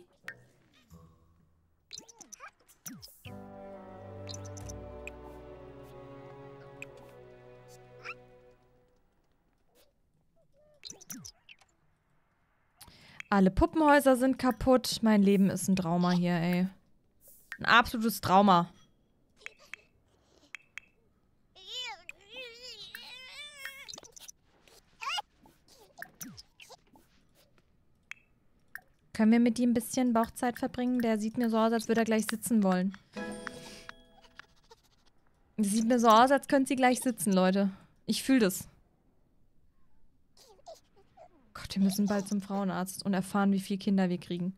Alle Puppenhäuser sind kaputt. Mein Leben ist ein Trauma hier, ey. Ein absolutes Trauma. Können wir mit ihm ein bisschen Bauchzeit verbringen? Der sieht mir so aus, als würde er gleich sitzen wollen. Das sieht mir so aus, als könnte sie gleich sitzen, Leute. Ich fühle das. Gott, wir müssen bald zum Frauenarzt und erfahren, wie viele Kinder wir kriegen.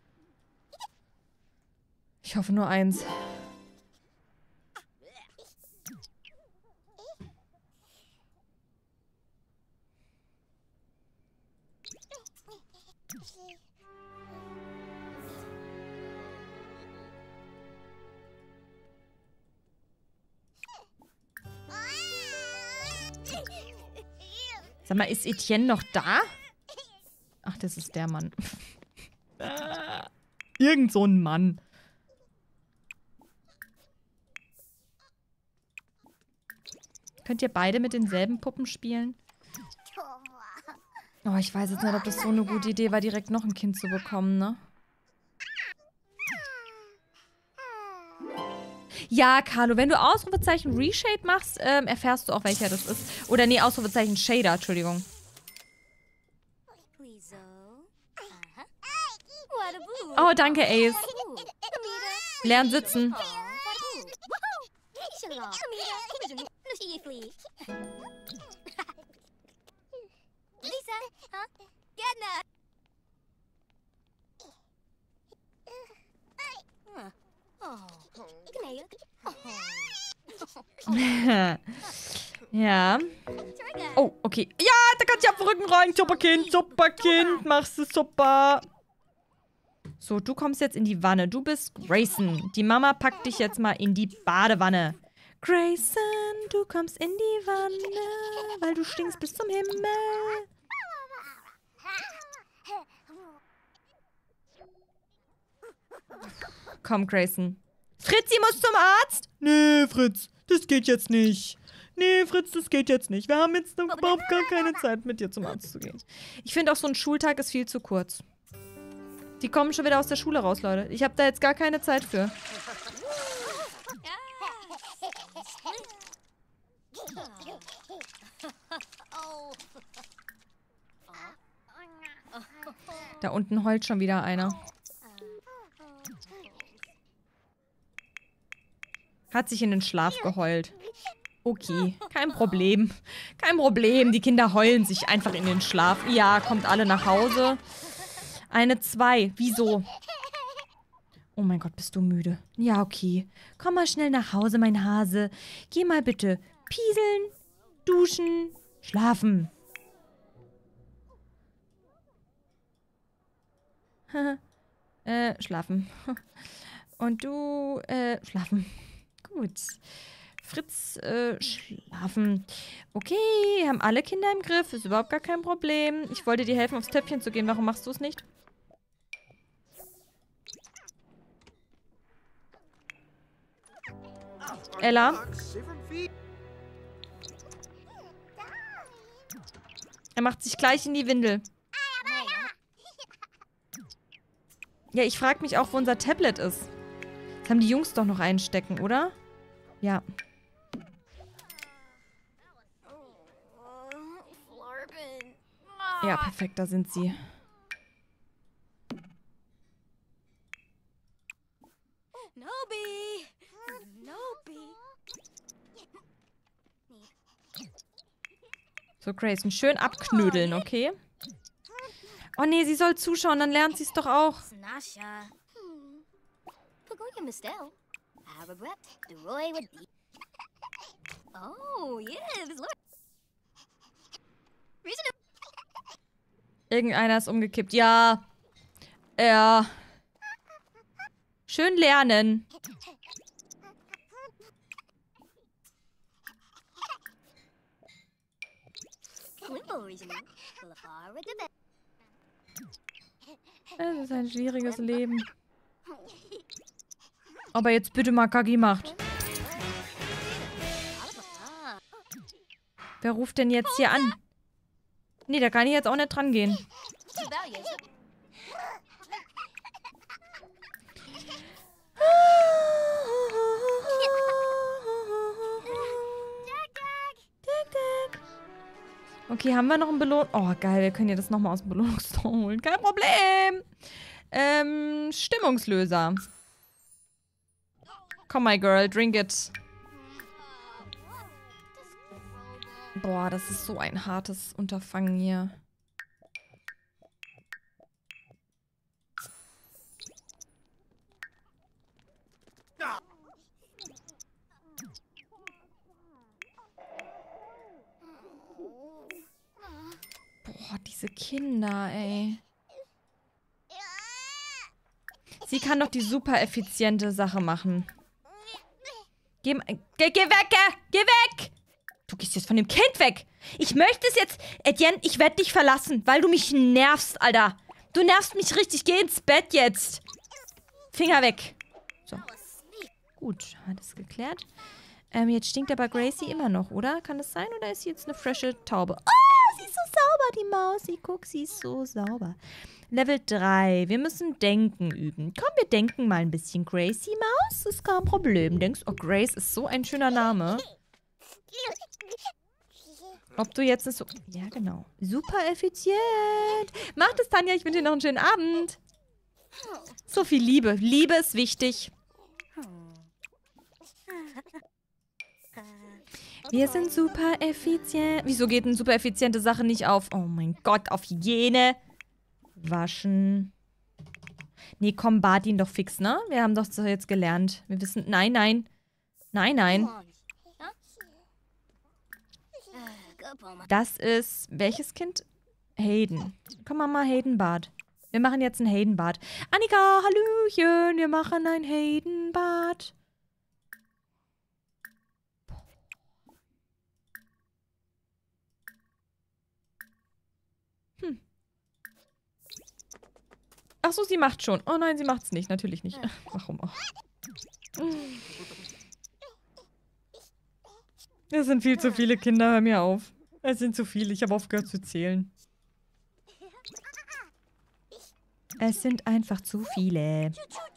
Ich hoffe nur eins. Sag mal, ist Etienne noch da? Ach, das ist der Mann. Irgend so ein Mann. Könnt ihr beide mit denselben Puppen spielen? Oh, ich weiß jetzt nicht, ob das so eine gute Idee war, direkt noch ein Kind zu bekommen, ne? Ja, Carlo, wenn du Ausrufezeichen Reshade machst, erfährst du auch, welcher das ist. Oder nee, Ausrufezeichen Shader, Entschuldigung. Oh, danke, Ace. Lern sitzen. Ja. Oh, okay. Ja, da kannst du auf den Rücken rein. Super Kind, machst du super. So, du kommst jetzt in die Wanne. Du bist Grayson. Die Mama packt dich jetzt mal in die Badewanne. Grayson, du kommst in die Wanne, weil du stinkst bis zum Himmel. Komm, Grayson. Fritzi muss zum Arzt? Nee, Fritz, das geht jetzt nicht. Nee, Fritz, das geht jetzt nicht. Wir haben jetzt überhaupt gar keine Zeit, mit dir zum Arzt zu gehen. Ich finde auch, so ein Schultag ist viel zu kurz. Die kommen schon wieder aus der Schule raus, Leute. Ich habe da jetzt gar keine Zeit für. Da unten heult schon wieder einer. Hat sich in den Schlaf geheult. Okay, kein Problem. Kein Problem, die Kinder heulen sich einfach in den Schlaf. Ja, kommt alle nach Hause. Eine 2. Wieso? Oh mein Gott, bist du müde? Ja, okay. Komm mal schnell nach Hause, mein Hase. Geh mal bitte pieseln, duschen, schlafen. Schlafen. Und du, schlafen. Gut. Fritz, schlafen. Okay, haben alle Kinder im Griff. Ist überhaupt gar kein Problem. Ich wollte dir helfen, aufs Töpfchen zu gehen. Warum machst du es nicht? Ella? Er macht sich gleich in die Windel. Ja, ich frage mich auch, wo unser Tablet ist. Das haben die Jungs doch noch einstecken, oder? Ja. Ja, perfekt, da sind sie. So, Grayson, schön abknödeln, okay? Oh nee, sie soll zuschauen, dann lernt sie es doch auch. Irgendeiner ist umgekippt. Ja. Ja. Schön lernen. Es ist ein schwieriges Leben. Aber jetzt bitte mal Kagi macht. Wer ruft denn jetzt hier an? Nee, da kann ich jetzt auch nicht dran gehen. Okay, haben wir noch ein Belohnung? Oh, geil, wir können ja das nochmal aus dem Belohnungstor holen. Kein Problem. Stimmungslöser. Komm, my girl, drink it. Boah, das ist so ein hartes Unterfangen hier. Boah, diese Kinder, ey. Sie kann doch die super effiziente Sache machen. Geh weg! Geh weg! Du gehst jetzt von dem Kind weg. Ich möchte es jetzt... Etienne, ich werde dich verlassen, weil du mich nervst, Alter. Du nervst mich richtig. Geh ins Bett jetzt. Finger weg. So. Gut, hat es geklärt. Jetzt stinkt aber Gracie immer noch, oder? Kann das sein? Oder ist sie jetzt eine frische Taube? Oh, sie ist so sauber, die Maus. Guck, sie ist so sauber. Level 3. Wir müssen Denken üben. Komm, wir denken mal ein bisschen. Gracie Maus? Ist kein Problem. Denkst, oh, Grace ist so ein schöner Name. Ob du jetzt so... Ja, genau. Super effizient. Mach das, Tanja. Ich wünsche dir noch einen schönen Abend. So viel Liebe. Liebe ist wichtig. Wir sind super effizient. Wieso geht eine super effiziente Sache nicht auf? Oh mein Gott, auf Hygiene. Waschen. Nee, komm, bad ihn doch fix, ne? Wir haben doch so jetzt gelernt. Wir wissen... Nein, nein. Nein, nein. Das ist... Welches Kind? Hayden. Komm, Mama, Hayden-Bad. Wir machen jetzt ein Hayden-Bad. Annika, hallöchen. Wir machen ein Hayden-Bad. Achso, sie macht schon. Oh nein, sie macht's nicht. Natürlich nicht. Warum auch? Es sind viel zu viele Kinder. Hör mir auf. Es sind zu viele. Ich habe aufgehört zu zählen. Es sind einfach zu viele.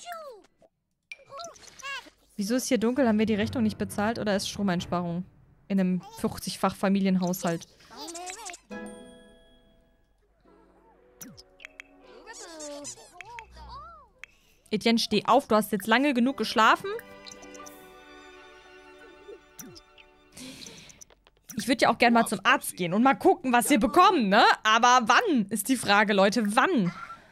Wieso ist hier dunkel? Haben wir die Rechnung nicht bezahlt? Oder ist Stromeinsparung? In einem 50-fach Familienhaushalt. Etienne, steh auf. Du hast jetzt lange genug geschlafen. Ich würde ja auch gerne mal zum Arzt gehen und mal gucken, was wir bekommen, ne? Aber wann, ist die Frage, Leute. Wann?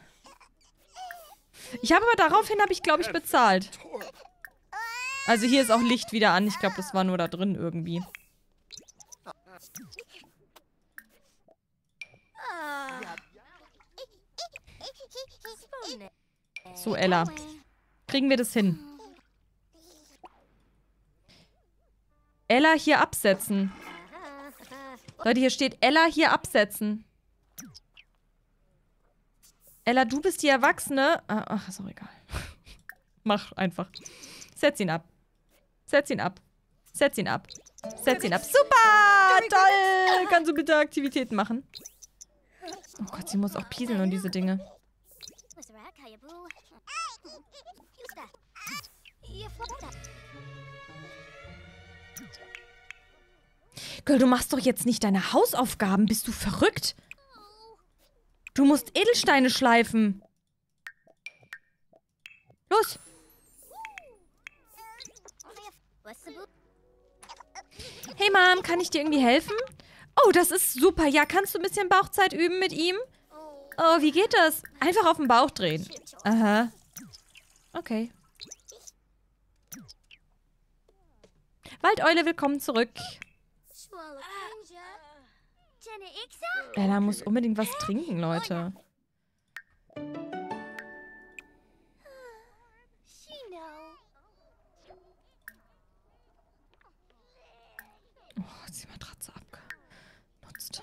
Ich habe aber daraufhin, glaube ich, bezahlt. Also hier ist auch Licht wieder an. Ich glaube, das war nur da drin irgendwie. So, Ella. Kriegen wir das hin? Ella hier absetzen. Leute, hier steht Ella hier absetzen. Ella, du bist die Erwachsene. Ach, ist auch egal. Mach einfach. Setz ihn ab. Setz ihn ab. Setz ihn ab. Setz ihn ab. Super! Toll! Kannst du bitte Aktivitäten machen? Oh Gott, sie muss auch pieseln und diese Dinge. Girl, du machst doch jetzt nicht deine Hausaufgaben. Bist du verrückt? Du musst Edelsteine schleifen. Los. Hey Mom, kann ich dir irgendwie helfen? Oh, das ist super. Ja, kannst du ein bisschen Bauchzeit üben mit ihm? Oh, wie geht das? Einfach auf den Bauch drehen. Aha. Okay. Waldeule, willkommen zurück. Ella muss unbedingt was trinken, Leute. Oh, jetzt die Matratze abgenutzt.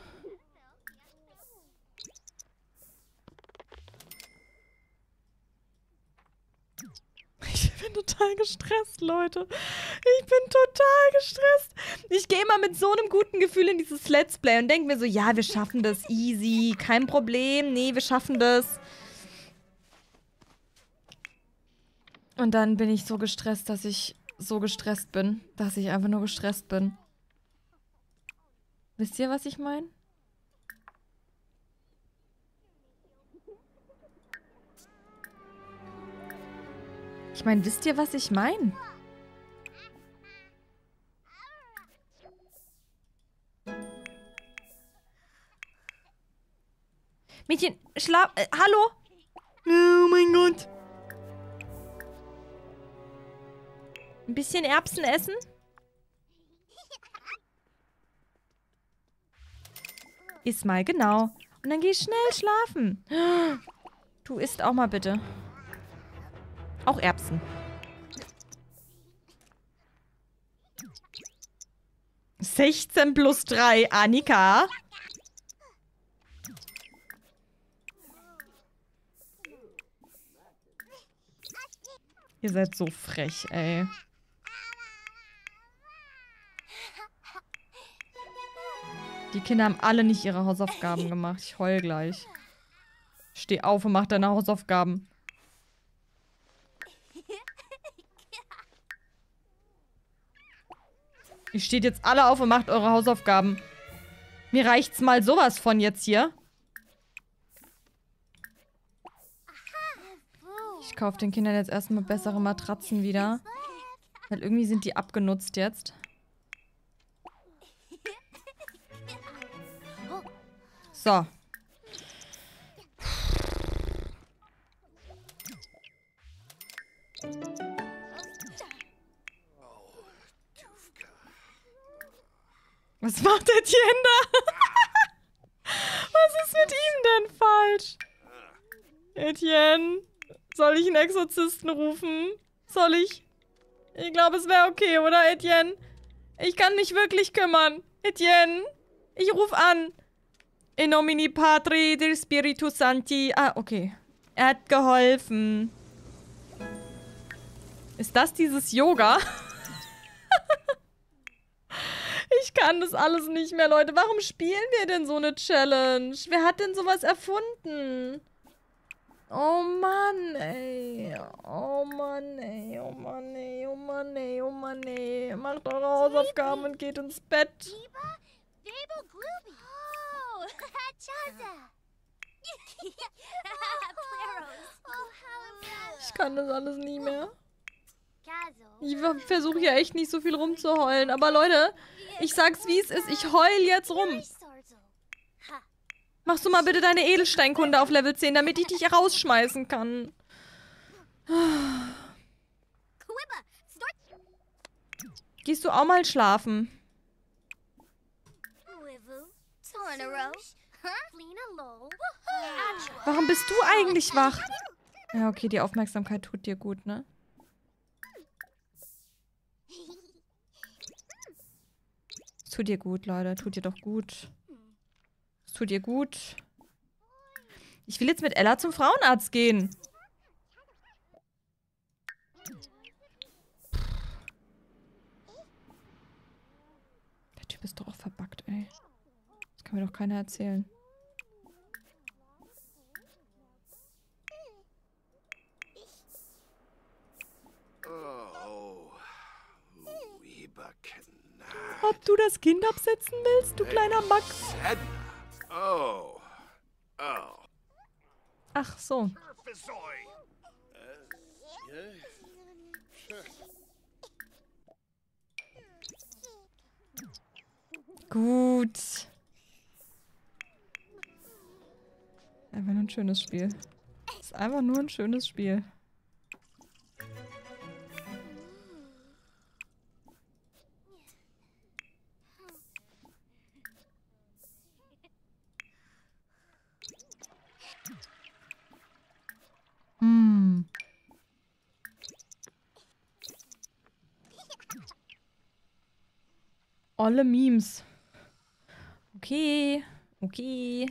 Ich bin total gestresst, Leute. Ich bin total gestresst. Ich gehe immer mit so einem guten Gefühl in dieses Let's Play und denke mir so, ja, wir schaffen das easy, kein Problem, nee, wir schaffen das. Und dann bin ich so gestresst, dass ich so gestresst bin, dass ich einfach nur gestresst bin. Wisst ihr, was ich meine? Ich meine, wisst ihr, was ich meine? Mädchen, hallo? Oh mein Gott. Ein bisschen Erbsen essen? Iss mal, genau. Und dann geh schnell schlafen. Du isst auch mal bitte. Auch Erbsen. +16, Annika. Ihr seid so frech, ey. Die Kinder haben alle nicht ihre Hausaufgaben gemacht. Ich heul gleich. Steh auf und mach deine Hausaufgaben. Ihr steht jetzt alle auf und macht eure Hausaufgaben. Mir reicht's mal sowas von jetzt hier. Ich kaufe den Kindern jetzt erstmal bessere Matratzen wieder. Weil irgendwie sind die abgenutzt jetzt. So. Was macht Etienne da? Was ist mit ihm denn falsch? Etienne, soll ich einen Exorzisten rufen? Soll ich? Ich glaube, es wäre okay, oder, Etienne? Ich kann mich wirklich kümmern. Etienne, ich rufe an. In nomine Patri del Spiritus Sancti. Ah, okay. Er hat geholfen. Ist das dieses Yoga? Ich kann das alles nicht mehr, Leute. Warum spielen wir denn so eine Challenge? Wer hat denn sowas erfunden? Oh Mann, ey. Oh Mann, ey. Oh Mann, ey. Oh Mann, ey. Oh Mann, ey. Macht eure Hausaufgaben und geht ins Bett. Ich kann das alles nie mehr. Ich versuche hier echt nicht so viel rumzuheulen. Aber Leute, ich sag's wie es ist. Ich heul jetzt rum. Machst du mal bitte deine Edelsteinkunde auf Level 10, damit ich dich rausschmeißen kann. Gehst du auch mal schlafen? Warum bist du eigentlich wach? Ja, okay, die Aufmerksamkeit tut dir gut, ne? Es tut dir gut, Leute. Tut dir doch gut. Es tut dir gut. Ich will jetzt mit Ella zum Frauenarzt gehen. Der Typ ist doch auch verbuggt, ey. Das kann mir doch keiner erzählen. Ob du das Kind absetzen willst, du kleiner Max? Ach so. Gut. Einfach nur ein schönes Spiel. Das ist einfach nur ein schönes Spiel. Olle Memes. Okay. Okay.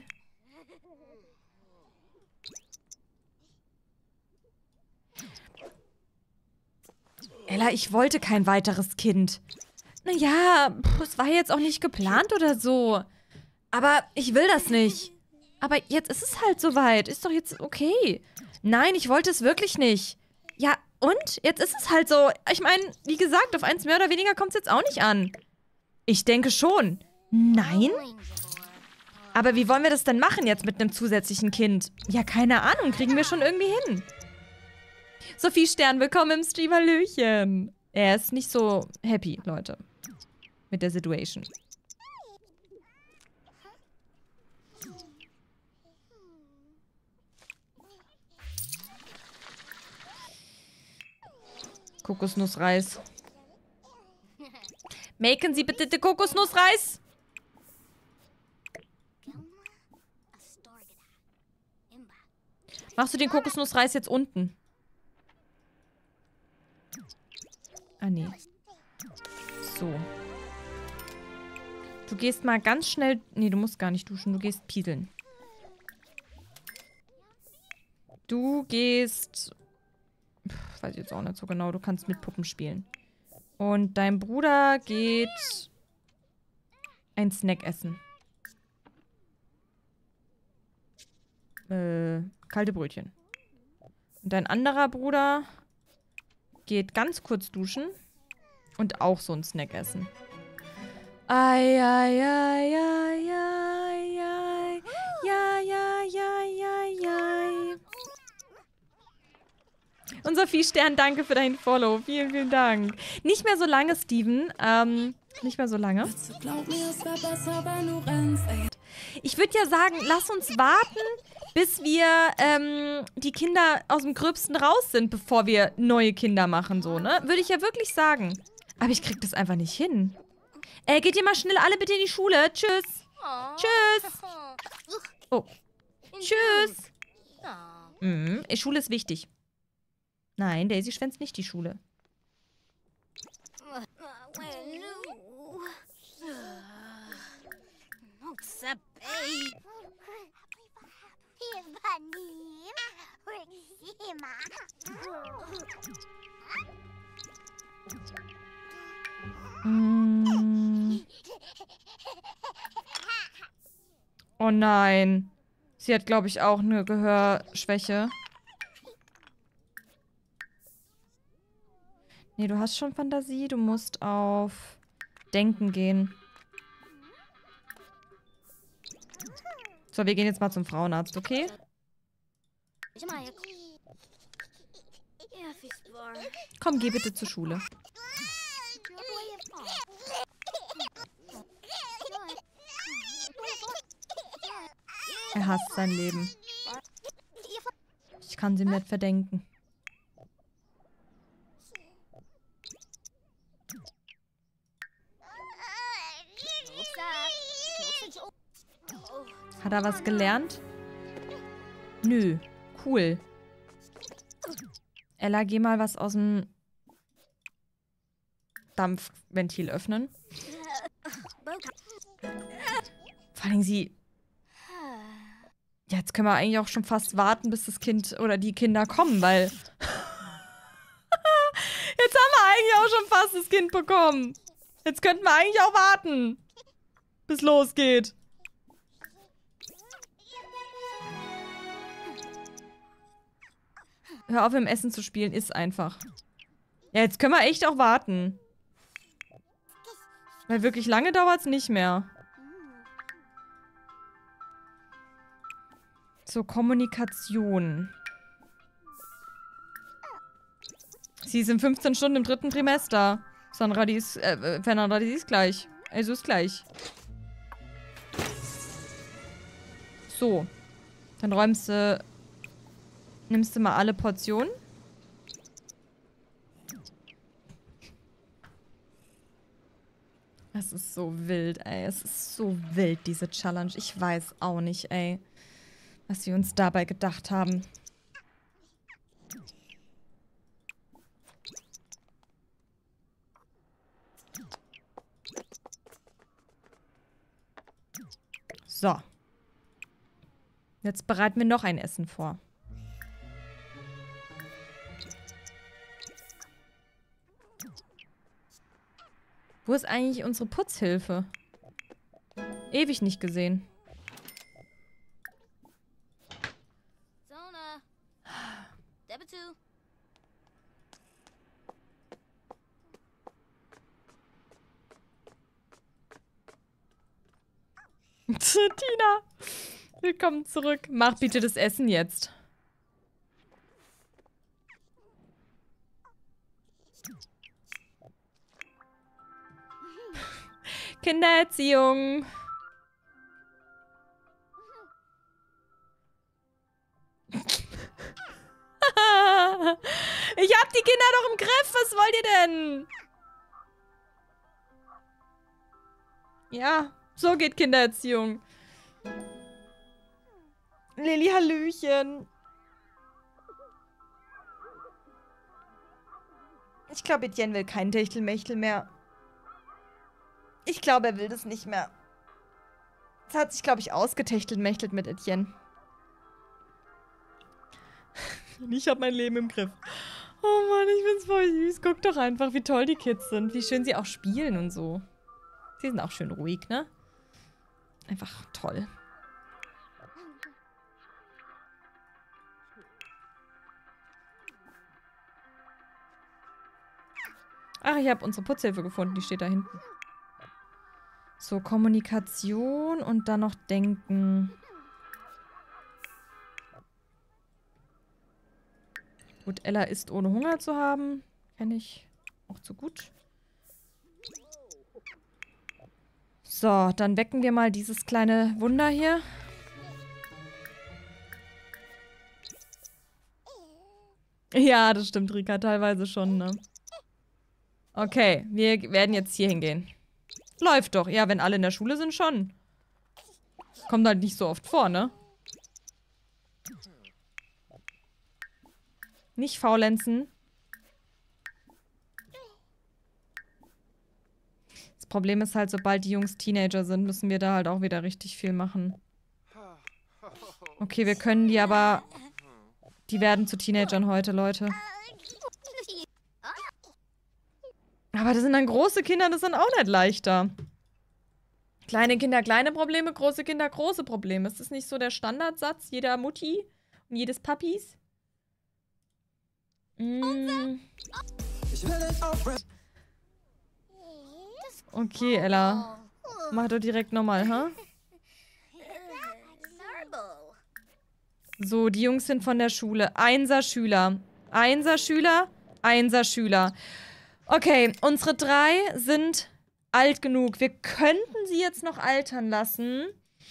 Ella, ich wollte kein weiteres Kind. Naja, es war jetzt auch nicht geplant oder so. Aber ich will das nicht. Aber jetzt ist es halt soweit. Ist doch jetzt okay. Nein, ich wollte es wirklich nicht. Ja, und? Jetzt ist es halt so. Ich meine, wie gesagt, auf eins mehr oder weniger kommt es jetzt auch nicht an. Ich denke schon. Nein? Aber wie wollen wir das denn machen jetzt mit einem zusätzlichen Kind? Ja, keine Ahnung. Kriegen wir schon irgendwie hin. Sophie Stern, willkommen im Stream, Hallöchen. Er ist nicht so happy, Leute. Mit der Situation. Kokosnussreis. Machen Sie bitte den Kokosnussreis. Machst du den Kokosnussreis jetzt unten? Ah, nee. So. Du gehst mal ganz schnell... Nee, du musst gar nicht duschen. Du gehst pieseln. Du gehst... Weiß ich jetzt auch nicht so genau. Du kannst mit Puppen spielen. Und dein Bruder geht... ein Snack essen. Kalte Brötchen. Und dein anderer Bruder geht ganz kurz duschen und auch so ein Snack essen. Ai, ai, ai, ai, ai, ai, ai, ai, ai, ai, ai. Und Sophie Stern, danke für deinen Follow. Vielen, vielen Dank. Nicht mehr so lange, Steven. Nicht mehr so lange. Ich würde ja sagen, lass uns warten, bis wir die Kinder aus dem Gröbsten raus sind, bevor wir neue Kinder machen, so, ne? Würde ich ja wirklich sagen. Aber ich krieg das einfach nicht hin. Geht ihr mal schnell alle bitte in die Schule. Tschüss. Tschüss. Oh. Tschüss. Schule ist wichtig. Nein, Daisy schwänzt nicht die Schule. Oh nein. Sie hat, glaube ich, auch eine Gehörschwäche. Nee, du hast schon Fantasie. Du musst auf Denken gehen. So, wir gehen jetzt mal zum Frauenarzt, okay? Komm, geh bitte zur Schule. Er hasst sein Leben. Ich kann sie mir nicht verdenken. Hat er was gelernt? Nö. Cool. Ella, geh mal was aus dem Dampfventil öffnen. Vor allem sie... Ja, jetzt können wir eigentlich auch schon fast warten, bis das Kind oder die Kinder kommen, weil... Jetzt haben wir eigentlich auch schon fast das Kind bekommen. Jetzt könnten wir eigentlich auch warten, bis losgeht. Hör auf, im Essen zu spielen, ist einfach. Ja, jetzt können wir echt auch warten. Weil wirklich lange dauert es nicht mehr. So, Kommunikation. Sie ist in 15 Stunden im 3. Trimester. Sandra, die ist, Fernanda, die ist gleich. Also ist gleich. So. Dann räumst du... Nimmst du mal alle Portionen? Es ist so wild, ey. Es ist so wild, diese Challenge. Ich weiß auch nicht, ey. Was sie uns dabei gedacht haben. So. Jetzt bereiten wir noch ein Essen vor. Wo ist eigentlich unsere Putzhilfe? Ewig nicht gesehen. Tina, willkommen zurück. Mach bitte das Essen jetzt. Kindererziehung. Ich hab die Kinder doch im Griff. Was wollt ihr denn? Ja, so geht Kindererziehung. Lilly, hallöchen. Ich glaube, Etienne will kein Techtelmechtel mehr. Ich glaube, er will das nicht mehr. Es hat sich, glaube ich, ausgetechtelmächtelt mit Etienne. Ich habe mein Leben im Griff. Oh Mann, ich find's voll süß. Guck doch einfach, wie toll die Kids sind. Wie schön sie auch spielen und so. Sie sind auch schön ruhig, ne? Einfach toll. Ach, ich habe unsere Putzhilfe gefunden. Die steht da hinten. So, Kommunikation und dann noch Denken. Gut, Ella isst ohne Hunger zu haben. Kenne ich auch zu gut. So, dann wecken wir mal dieses kleine Wunder hier. Ja, das stimmt, Rika, teilweise schon, ne? Okay, wir werden jetzt hier hingehen. Läuft doch. Ja, wenn alle in der Schule sind, schon. Kommt halt nicht so oft vor, ne? Nicht faulenzen. Das Problem ist halt, sobald die Jungs Teenager sind, müssen wir da halt auch wieder richtig viel machen. Okay, wir können die aber... Die werden zu Teenagern heute, Leute. Aber das sind dann große Kinder, das ist dann auch nicht leichter. Kleine Kinder, kleine Probleme, große Kinder, große Probleme. Ist das nicht so der Standardsatz jeder Mutti und jedes Papis? Okay, Ella. Mach doch direkt nochmal, ha? So, die Jungs sind von der Schule. Einser-Schüler. Einser-Schüler. Einser-Schüler. Okay, unsere 3 sind alt genug. Wir könnten sie jetzt noch altern lassen.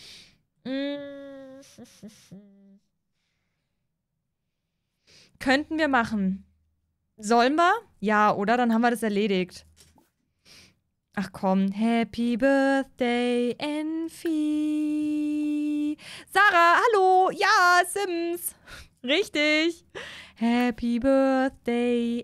Könnten wir machen. Sollen wir? Ja, oder? Dann haben wir das erledigt. Ach komm. Happy Birthday, Enfi. Sarah, hallo. Ja, Sims. Richtig. Happy Birthday,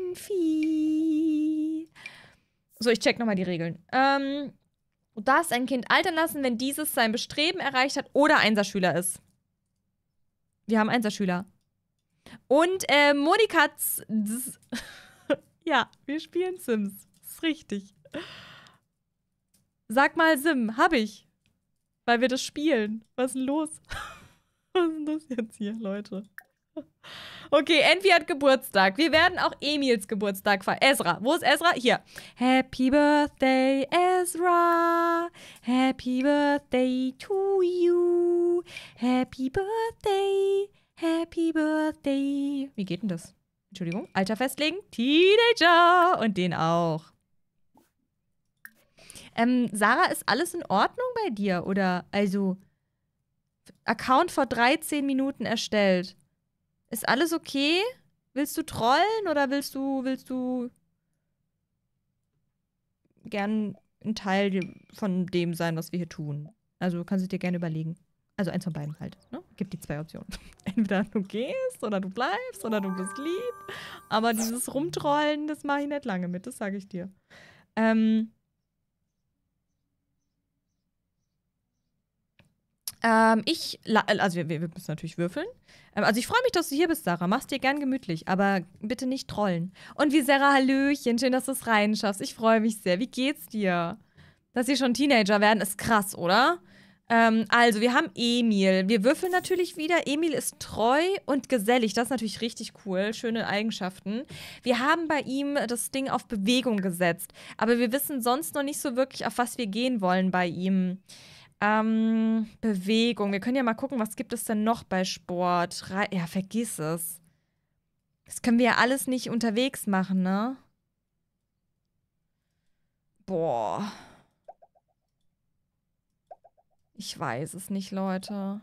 Enfi. So, ich check nochmal die Regeln. Du darfst ein Kind altern lassen, wenn dieses sein Bestreben erreicht hat oder Einserschüler ist. Wir haben Einserschüler. Und, Monikatz. Ja, wir spielen Sims. Das ist richtig. Sag mal Sim, hab ich. Weil wir das spielen. Was ist denn los? Was ist denn das jetzt hier, Leute? Okay, Envy hat Geburtstag. Wir werden auch Emils Geburtstag feiern. Ezra. Wo ist Ezra? Hier. Happy Birthday, Ezra. Happy Birthday to you. Happy Birthday. Happy Birthday. Wie geht denn das? Entschuldigung. Alter festlegen. Teenager. Und den auch. Sarah, ist alles in Ordnung bei dir? Oder, also, Account vor 13 Minuten erstellt. Ist alles okay? Willst du trollen oder willst du gern ein Teil von dem sein, was wir hier tun? Also, du kannst es dir gerne überlegen. Also, eins von beiden halt, ne? Gibt die 2 Optionen. Entweder du gehst oder du bleibst oder du bist lieb. Aber dieses Rumtrollen, das mache ich nicht lange mit, das sage ich dir. Also wir müssen natürlich würfeln. Also ich freue mich, dass du hier bist, Sarah. Mach's dir gern gemütlich, aber bitte nicht trollen. Und wie Sarah, hallöchen. Schön, dass du es reinschaffst. Ich freue mich sehr. Wie geht's dir? Dass sie schon Teenager werden, ist krass, oder? Also, wir haben Emil. Wir würfeln natürlich wieder. Emil ist treu und gesellig. Das ist natürlich richtig cool. Schöne Eigenschaften. Wir haben bei ihm das Ding auf Bewegung gesetzt. Aber wir wissen sonst noch nicht so wirklich, auf was wir gehen wollen bei ihm. Bewegung. Wir können ja mal gucken, was gibt es denn noch bei Sport? Ja, vergiss es. Das können wir ja alles nicht unterwegs machen, ne? Boah. Ich weiß es nicht, Leute.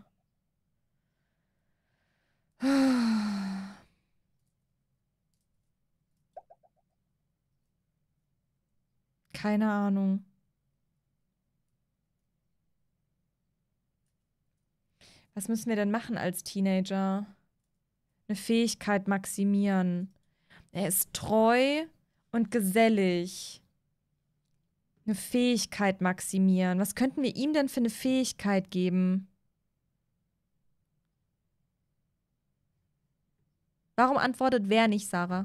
Keine Ahnung. Was müssen wir denn machen als Teenager? Eine Fähigkeit maximieren. Er ist treu und gesellig. Eine Fähigkeit maximieren. Was könnten wir ihm denn für eine Fähigkeit geben? Warum antwortet wer nicht, Sarah?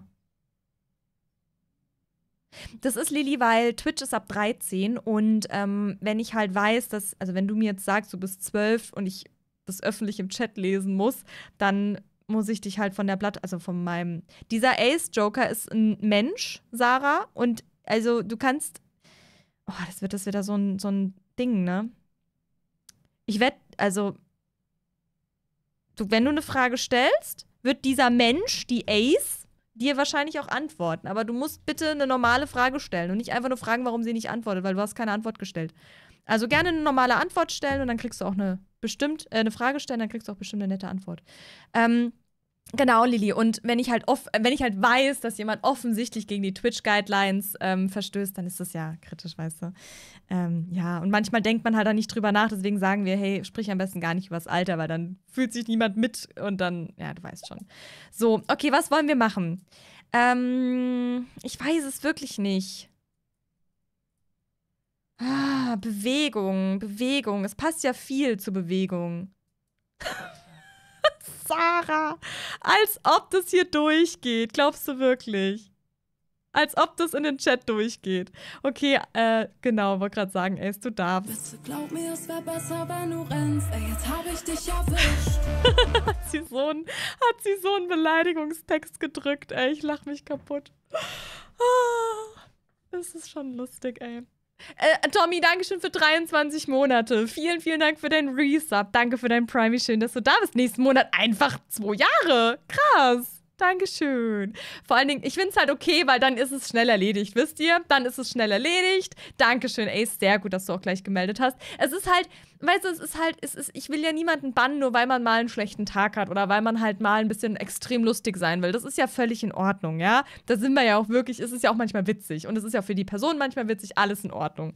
Das ist, Lilly, weil Twitch ist ab 13 und wenn ich halt weiß, dass, also wenn du mir jetzt sagst, du bist 12 und ich das öffentlich im Chat lesen muss, dann muss ich dich halt von der Platte, also von meinem. Dieser Ace-Joker ist ein Mensch, Sarah, und also du kannst. Oh, das wird wieder so ein Ding, ne? Ich wette, also, wenn du eine Frage stellst, wird dieser Mensch, die Ace, dir wahrscheinlich auch antworten. Aber du musst bitte eine normale Frage stellen und nicht einfach nur fragen, warum sie nicht antwortet, weil du hast keine Antwort gestellt. Also gerne eine normale Antwort stellen und dann kriegst du auch eine Frage stellen, dann kriegst du auch bestimmt eine nette Antwort. Genau, Lilly. Und wenn ich halt weiß, dass jemand offensichtlich gegen die Twitch-Guidelines verstößt, dann ist das ja kritisch, weißt du. Ja, und manchmal denkt man halt da nicht drüber nach, deswegen sagen wir, hey, sprich am besten gar nicht übers Alter, weil dann fühlt sich niemand mit und dann, ja, du weißt schon. So, okay, was wollen wir machen? Ich weiß es wirklich nicht. Bewegung. Es passt ja viel zu Bewegung. Sarah, als ob das hier durchgeht. Glaubst du wirklich? Als ob das in den Chat durchgeht. Okay, genau, wollte gerade sagen, Ace, du darfst. Bitte glaub mir, es wäre besser, wenn du rennst. Ey, jetzt habe ich dich erwischt. Hat sie so einen Beleidigungstext gedrückt, ey. Ich lach mich kaputt. Das ist schon lustig, ey. Tommy, dankeschön für 23 Monate. Vielen, vielen Dank für deinen Resub. Danke für dein Prime. Wie schön, dass du da bist. Nächsten Monat einfach 2 Jahre. Krass. Dankeschön. Vor allen Dingen, ich finde es halt okay, weil dann ist es schnell erledigt, wisst ihr? Dann ist es schnell erledigt. Dankeschön, Ace. Sehr gut, dass du auch gleich gemeldet hast. Es ist halt, weißt du, ich will ja niemanden bannen, nur weil man mal einen schlechten Tag hat oder weil man halt mal ein bisschen extrem lustig sein will. Das ist ja völlig in Ordnung, ja? Da sind wir ja auch wirklich, es ist ja auch manchmal witzig. Und es ist ja für die Person manchmal witzig, alles in Ordnung.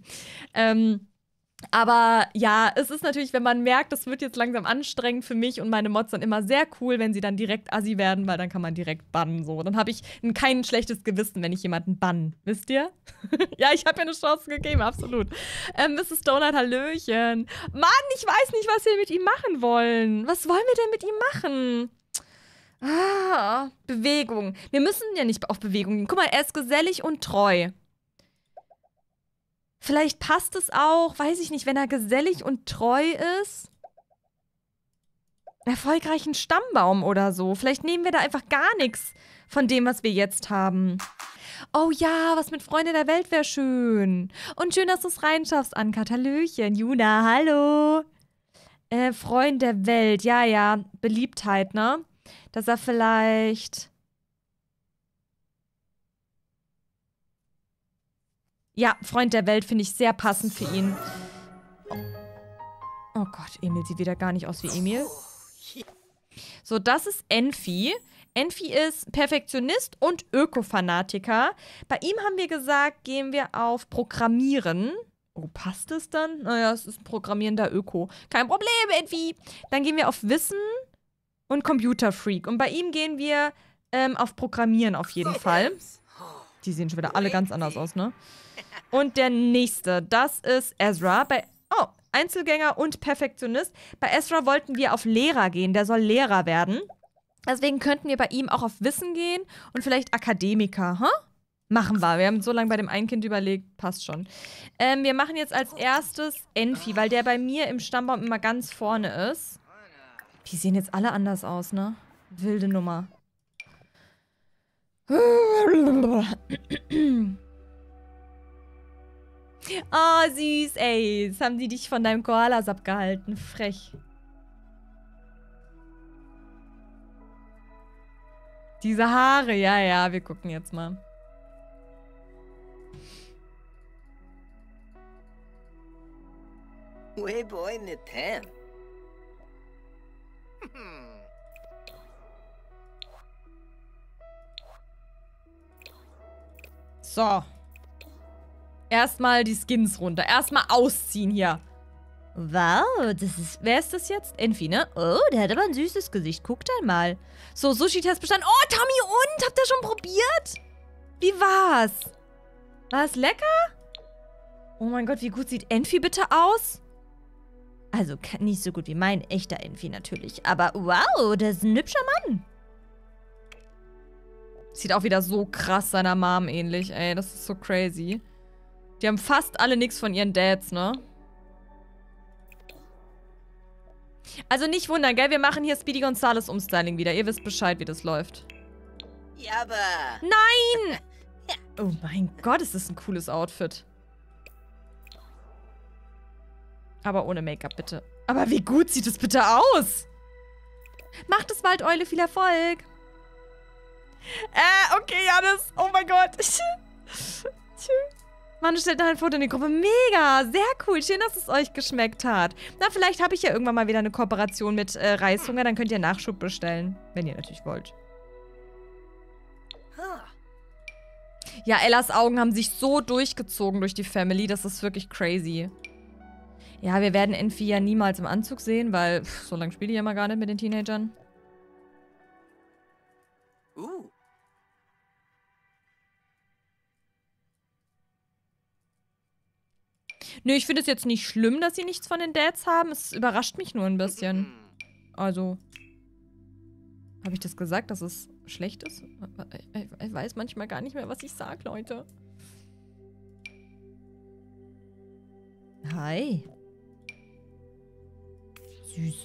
Aber ja, es ist natürlich, wenn man merkt, das wird jetzt langsam anstrengend für mich und meine Mods dann immer sehr cool, wenn sie dann direkt assi werden, weil dann kann man direkt bannen. So. Dann habe ich kein schlechtes Gewissen, wenn ich jemanden bann. Wisst ihr? Ja, ich habe mir eine Chance gegeben, absolut. Mrs. Donut, Hallöchen. Mann, ich weiß nicht, was wir mit ihm machen wollen. Was wollen wir denn mit ihm machen? Bewegung. Wir müssen ja nicht auf Bewegung gehen. Guck mal, er ist gesellig und treu. Vielleicht passt es auch, weiß ich nicht, wenn er gesellig und treu ist. Erfolgreichen Stammbaum oder so. Vielleicht nehmen wir da einfach gar nichts von dem, was wir jetzt haben. Oh ja, was mit Freunde der Welt wäre schön. Und schön, dass du es reinschaffst, Ankat. Hallöchen. Juna, hallo. Freund der Welt, ja. Beliebtheit, ne? Dass er vielleicht... Ja, Freund der Welt finde ich sehr passend für ihn. Oh Gott, Emil sieht wieder gar nicht aus wie Emil. So, das ist Enfi. Enfi ist Perfektionist und Ökofanatiker. Bei ihm haben wir gesagt, gehen wir auf Programmieren. Oh, passt es dann? Naja, es ist ein programmierender Öko. Kein Problem, Enfi. Dann gehen wir auf Wissen und Computerfreak. Und bei ihm gehen wir auf Programmieren auf jeden Fall. Die sehen schon wieder alle ganz anders aus, ne? Und der nächste, das ist Ezra. Einzelgänger und Perfektionist. Bei Ezra wollten wir auf Lehrer gehen. Der soll Lehrer werden. Deswegen könnten wir bei ihm auch auf Wissen gehen und vielleicht Akademiker. Machen wir. Wir haben so lange bei dem einen Kind überlegt. Passt schon. Wir machen jetzt als erstes Enfi, weil der bei mir im Stammbaum immer ganz vorne ist. Die sehen jetzt alle anders aus, ne? Wilde Nummer. Oh, süß, ey. Jetzt haben die dich von deinem Koalas abgehalten. Frech. Diese Haare, ja, wir gucken jetzt mal. Way boy Nitem. So. Erstmal die Skins runter. Erstmal ausziehen hier. Wow, wer ist das jetzt? Enfi, ne? Oh, der hat aber ein süßes Gesicht. Guck dann mal. So, Sushi-Test bestanden. Oh, Tommy und? Habt ihr schon probiert? Wie war's? War es lecker? Oh mein Gott, wie gut sieht Enfi bitte aus? Also, nicht so gut wie mein echter Enfi natürlich. Aber wow, das ist ein hübscher Mann. Sieht auch wieder so krass seiner Mom ähnlich, ey. Das ist so crazy. Die haben fast alle nichts von ihren Dads, ne? Also nicht wundern, gell? Wir machen hier Speedy Gonzales Umstyling wieder. Ihr wisst Bescheid, wie das läuft. Ja, aber... Nein! Oh mein Gott, ist das ein cooles Outfit. Aber ohne Make-up, bitte. Aber wie gut sieht es bitte aus? Macht es, Waldeule, viel Erfolg. Okay, Janis. Oh mein Gott. Tschüss. Mann, stellt da ein Foto in die Gruppe. Mega, sehr cool. Schön, dass es euch geschmeckt hat. Na, vielleicht habe ich ja irgendwann mal wieder eine Kooperation mit Reishunger. Dann könnt ihr Nachschub bestellen. Wenn ihr natürlich wollt. Ja, Ellas Augen haben sich so durchgezogen durch die Family. Das ist wirklich crazy. Ja, wir werden Enfi ja niemals im Anzug sehen, weil so lange spiele ich ja mal gar nicht mit den Teenagern. Nö, ich finde es jetzt nicht schlimm, dass sie nichts von den Dads haben. Es überrascht mich nur ein bisschen. Also, habe ich das gesagt, dass es schlecht ist? Ich weiß manchmal gar nicht mehr, was ich sage, Leute. Hi. Süß.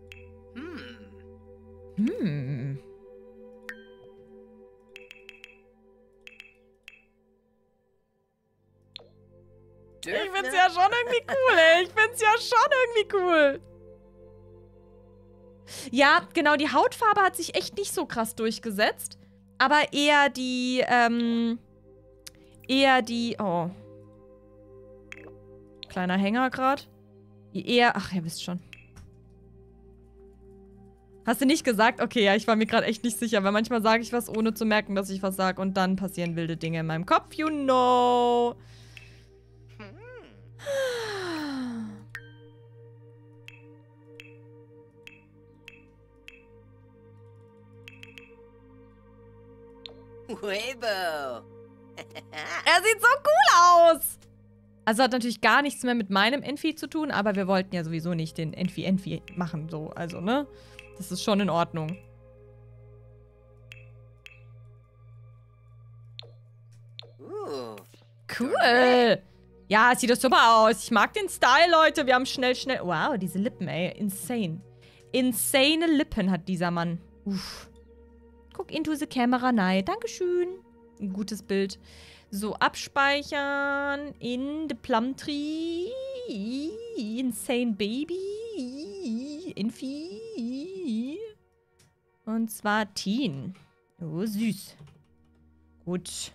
Ich find's ja schon irgendwie cool, ey. Ich find's ja schon irgendwie cool. Ja, genau, die Hautfarbe hat sich echt nicht so krass durchgesetzt. Aber eher die, oh. Kleiner Hänger gerade. Ach, ihr wisst schon. Hast du nicht gesagt? Okay, ja, ich war mir gerade echt nicht sicher, weil manchmal sage ich was, ohne zu merken, dass ich was sage. Und dann passieren wilde Dinge in meinem Kopf, you know. Weibo. Er sieht so cool aus. Also hat natürlich gar nichts mehr mit meinem Enfi zu tun, aber wir wollten ja sowieso nicht den Enfi machen, so. Also, ne? Das ist schon in Ordnung. Cool. Ja, sieht das super aus. Ich mag den Style, Leute. Wir haben schnell. Wow, diese Lippen, ey. Insane. Insane Lippen hat dieser Mann. Uff. Guck into the camera, nein. Dankeschön. Ein gutes Bild. So, abspeichern. In the Plum Tree. Insane Baby. Infi. Und zwar Teen. Oh, süß. Gut.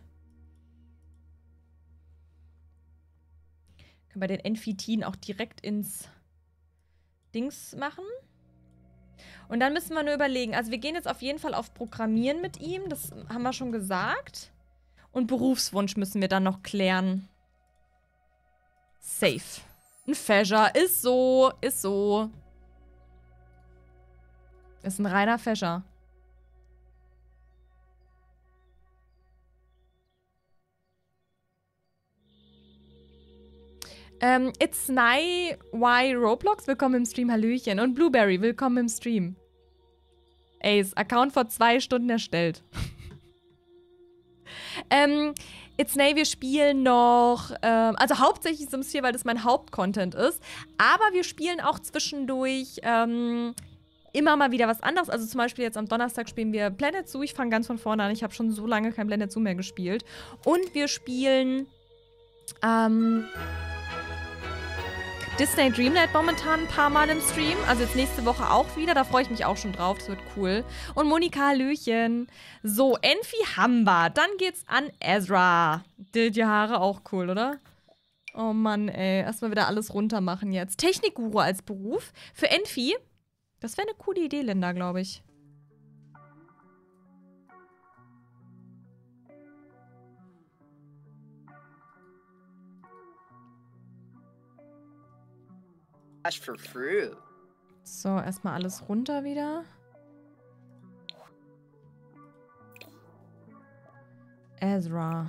Können wir den Enfi-Teen auch direkt ins Dings machen. Und dann müssen wir nur überlegen. Also wir gehen jetzt auf jeden Fall auf Programmieren mit ihm. Das haben wir schon gesagt. Und Berufswunsch müssen wir dann noch klären. Safe. Ein Fäscher. Ist so. Ist so. Ist ein reiner Fäscher. It's Nye Y Roblox, willkommen im Stream, Hallöchen. Und Blueberry, willkommen im Stream. Ace, Account vor 2 Stunden erstellt. It's Nye, wir spielen noch, also hauptsächlich Sims 4, weil das mein Hauptcontent ist. Aber wir spielen auch zwischendurch immer mal wieder was anderes. Also zum Beispiel jetzt am Donnerstag spielen wir Planet Zoo. Ich fange ganz von vorne an. Ich habe schon so lange kein Planet Zoo mehr gespielt. Und wir spielen, Disney Dreamlight momentan ein paar Mal im Stream. Also jetzt nächste Woche auch wieder. Da freue ich mich auch schon drauf. Das wird cool. Und Monika, hallöchen. So, Enfi haben wir. Dann geht's an Ezra. Die Haare auch cool, oder? Oh Mann, ey. Erstmal wieder alles runter machen jetzt. Technikguru als Beruf. Für Enfi. Das wäre eine coole Idee, Linda, glaube ich. Ash for fruit. So, erstmal alles runter wieder. Ezra.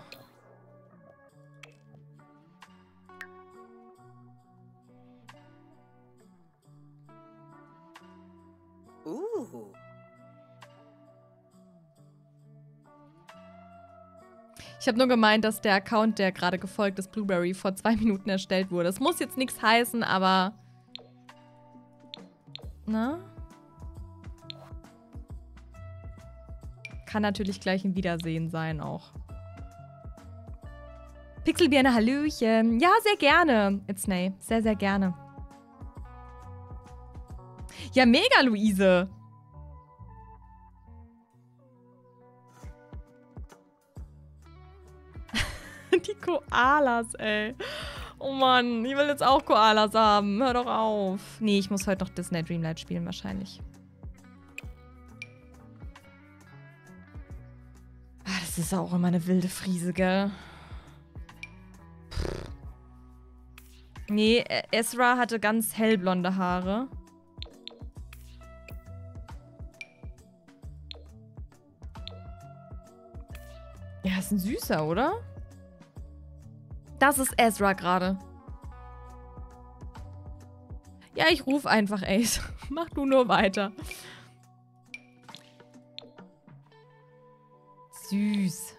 Ich habe nur gemeint, dass der Account, der gerade gefolgt ist, Blueberry, vor 2 Minuten erstellt wurde. Das muss jetzt nichts heißen, aber... Na? Kann natürlich gleich ein Wiedersehen sein auch. Pixelbirne, Hallöchen. Ja, sehr gerne. Itznay. Sehr, sehr gerne. Ja, mega, Luise. Die Koalas, ey. Oh Mann, ich will jetzt auch Koalas haben. Hör doch auf. Nee, ich muss heute noch Disney Dreamlight spielen wahrscheinlich. Ah, das ist auch immer eine wilde Friese, gell? Nee, Ezra hatte ganz hellblonde Haare. Ja, ist ein Süßer, oder? Das ist Ezra gerade. Ja, ich rufe einfach Ace. Mach du nur weiter. Süß.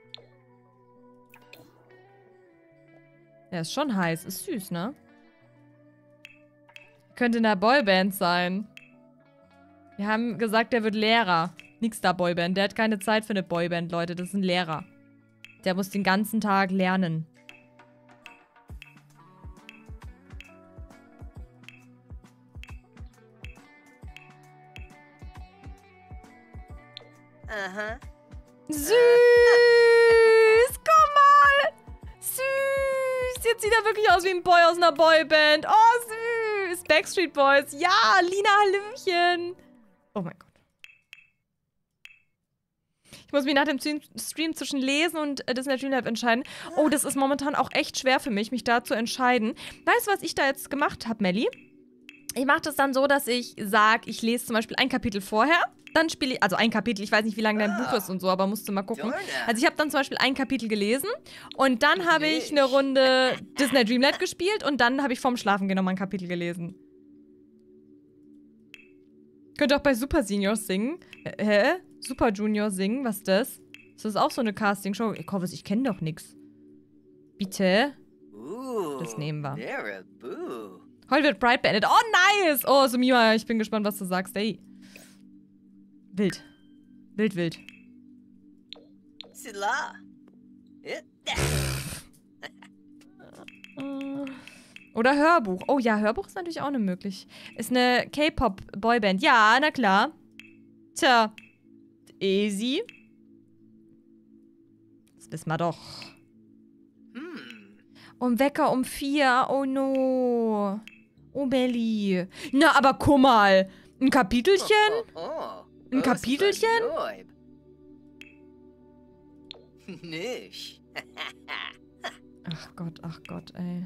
Der ist schon heiß. Ist süß, ne? Könnte in der Boyband sein. Wir haben gesagt, der wird Lehrer. Nix da Boyband. Der hat keine Zeit für eine Boyband, Leute. Das ist ein Lehrer. Der muss den ganzen Tag lernen. Aha. Süß! Guck mal! Süß! Jetzt sieht er wirklich aus wie ein Boy aus einer Boyband. Oh, süß! Backstreet Boys. Ja, Lina, Hallöchen. Oh mein Gott. Ich muss mich nach dem Stream zwischen Lesen und Disney Dreamlight entscheiden. Oh, das ist momentan auch echt schwer für mich, mich da zu entscheiden. Weißt du, was ich da jetzt gemacht habe, Melli? Ich mache das dann so, dass ich sage, ich lese zum Beispiel ein Kapitel vorher. Dann spiele ich, also ein Kapitel, ich weiß nicht, wie lang dein Buch ist und so, aber musst du mal gucken. Also ich habe dann zum Beispiel ein Kapitel gelesen und dann habe ich eine Runde Disney Dreamlight gespielt und dann habe ich vorm Schlafengehen nochmal ein Kapitel gelesen. Könnt ihr auch bei Super Senior singen. Hä? Super Junior singen? Was ist das? Ist das auch so eine Castingshow? Ich kenne doch nichts. Bitte? Das nehmen wir. Heute wird Bright beendet. Oh, nice! Oh, Sumima, ich bin gespannt, was du sagst. Ey. Wild. Wild, wild. Oder Hörbuch. Oh ja, Hörbuch ist natürlich auch eine Möglichkeit. Ist eine K-Pop-Boyband. Ja, na klar. Tja. Easy. Das wissen wir doch. Um Wecker um 4. Oh no. Oh, Belly. Na, aber guck mal. Ein Kapitelchen? Ein Kapitelchen? Nicht. Ach Gott, ey.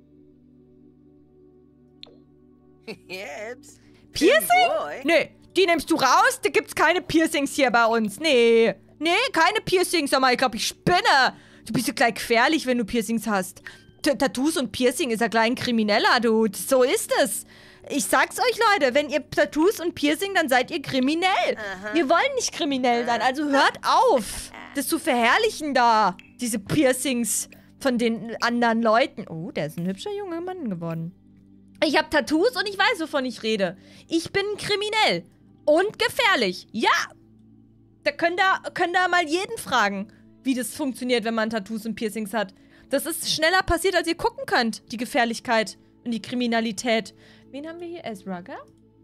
Piercing? Nee, die nimmst du raus? Da gibt's keine Piercings hier bei uns. Nee. Nee, keine Piercings. Sag mal, ich glaube, ich spinne. Du bist ja gleich gefährlich, wenn du Piercings hast. Tattoos und Piercing ist ja gleich ein Krimineller, du. So ist es. Ich sag's euch, Leute, wenn ihr Tattoos und Piercing, dann seid ihr kriminell. Wir wollen nicht kriminell sein, also hört auf, das zu verherrlichen da. Diese Piercings von den anderen Leuten. Oh, der ist ein hübscher junger Mann geworden. Ich habe Tattoos und ich weiß, wovon ich rede. Ich bin kriminell. Und gefährlich. Ja. Da könnt ihr mal jeden fragen, wie das funktioniert, wenn man Tattoos und Piercings hat. Das ist schneller passiert, als ihr gucken könnt, die Gefährlichkeit und die Kriminalität. Wen haben wir hier? Ezra, gell?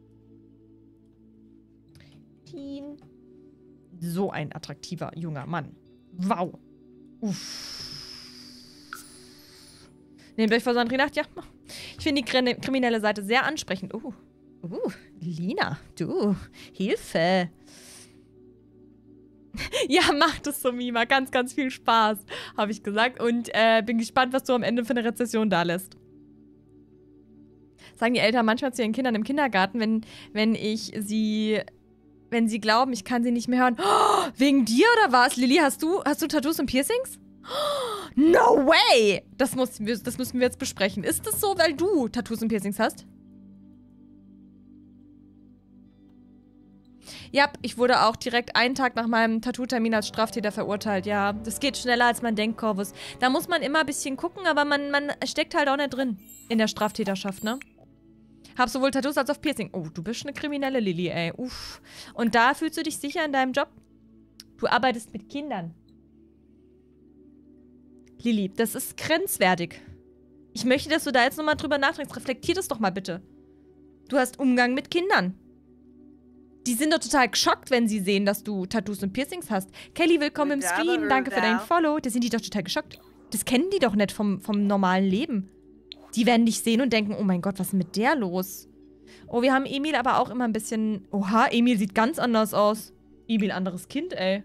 Teen. So ein attraktiver junger Mann. Wow. Uff. Nehmt euch vor Sandrinacht, ja. Ich finde die kriminelle Seite sehr ansprechend. Lina, du, Hilfe. Ja, macht es so, Mima. Ganz, ganz viel Spaß, habe ich gesagt. Und bin gespannt, was du am Ende für eine Rezession da lässt. Sagen die Eltern manchmal zu ihren Kindern im Kindergarten, wenn sie glauben, ich kann sie nicht mehr hören. Oh, wegen dir oder was? Lilly, hast du Tattoos und Piercings? Oh, no way! Das müssen wir jetzt besprechen. Ist es so, weil du Tattoos und Piercings hast? Ja, ich wurde auch direkt einen Tag nach meinem Tattoo-Termin als Straftäter verurteilt. Ja, das geht schneller, als man denkt, Corvus. Da muss man immer ein bisschen gucken, aber man steckt halt auch nicht drin in der Straftäterschaft, ne? Hab sowohl Tattoos als auch Piercing. Oh, du bist eine kriminelle Lilly, ey. Uff. Und da fühlst du dich sicher in deinem Job? Du arbeitest mit Kindern. Lilly, das ist grenzwertig. Ich möchte, dass du da jetzt nochmal drüber nachdenkst. Reflektier das doch mal bitte. Du hast Umgang mit Kindern. Die sind doch total geschockt, wenn sie sehen, dass du Tattoos und Piercings hast. Kelly, willkommen im Stream. Danke für dein Follow. Da sind die doch total geschockt. Das kennen die doch nicht vom normalen Leben. Die werden dich sehen und denken, oh mein Gott, was ist mit der los? Oh, wir haben Emil aber auch immer ein bisschen... Oha, Emil sieht ganz anders aus. Emil, anderes Kind, ey.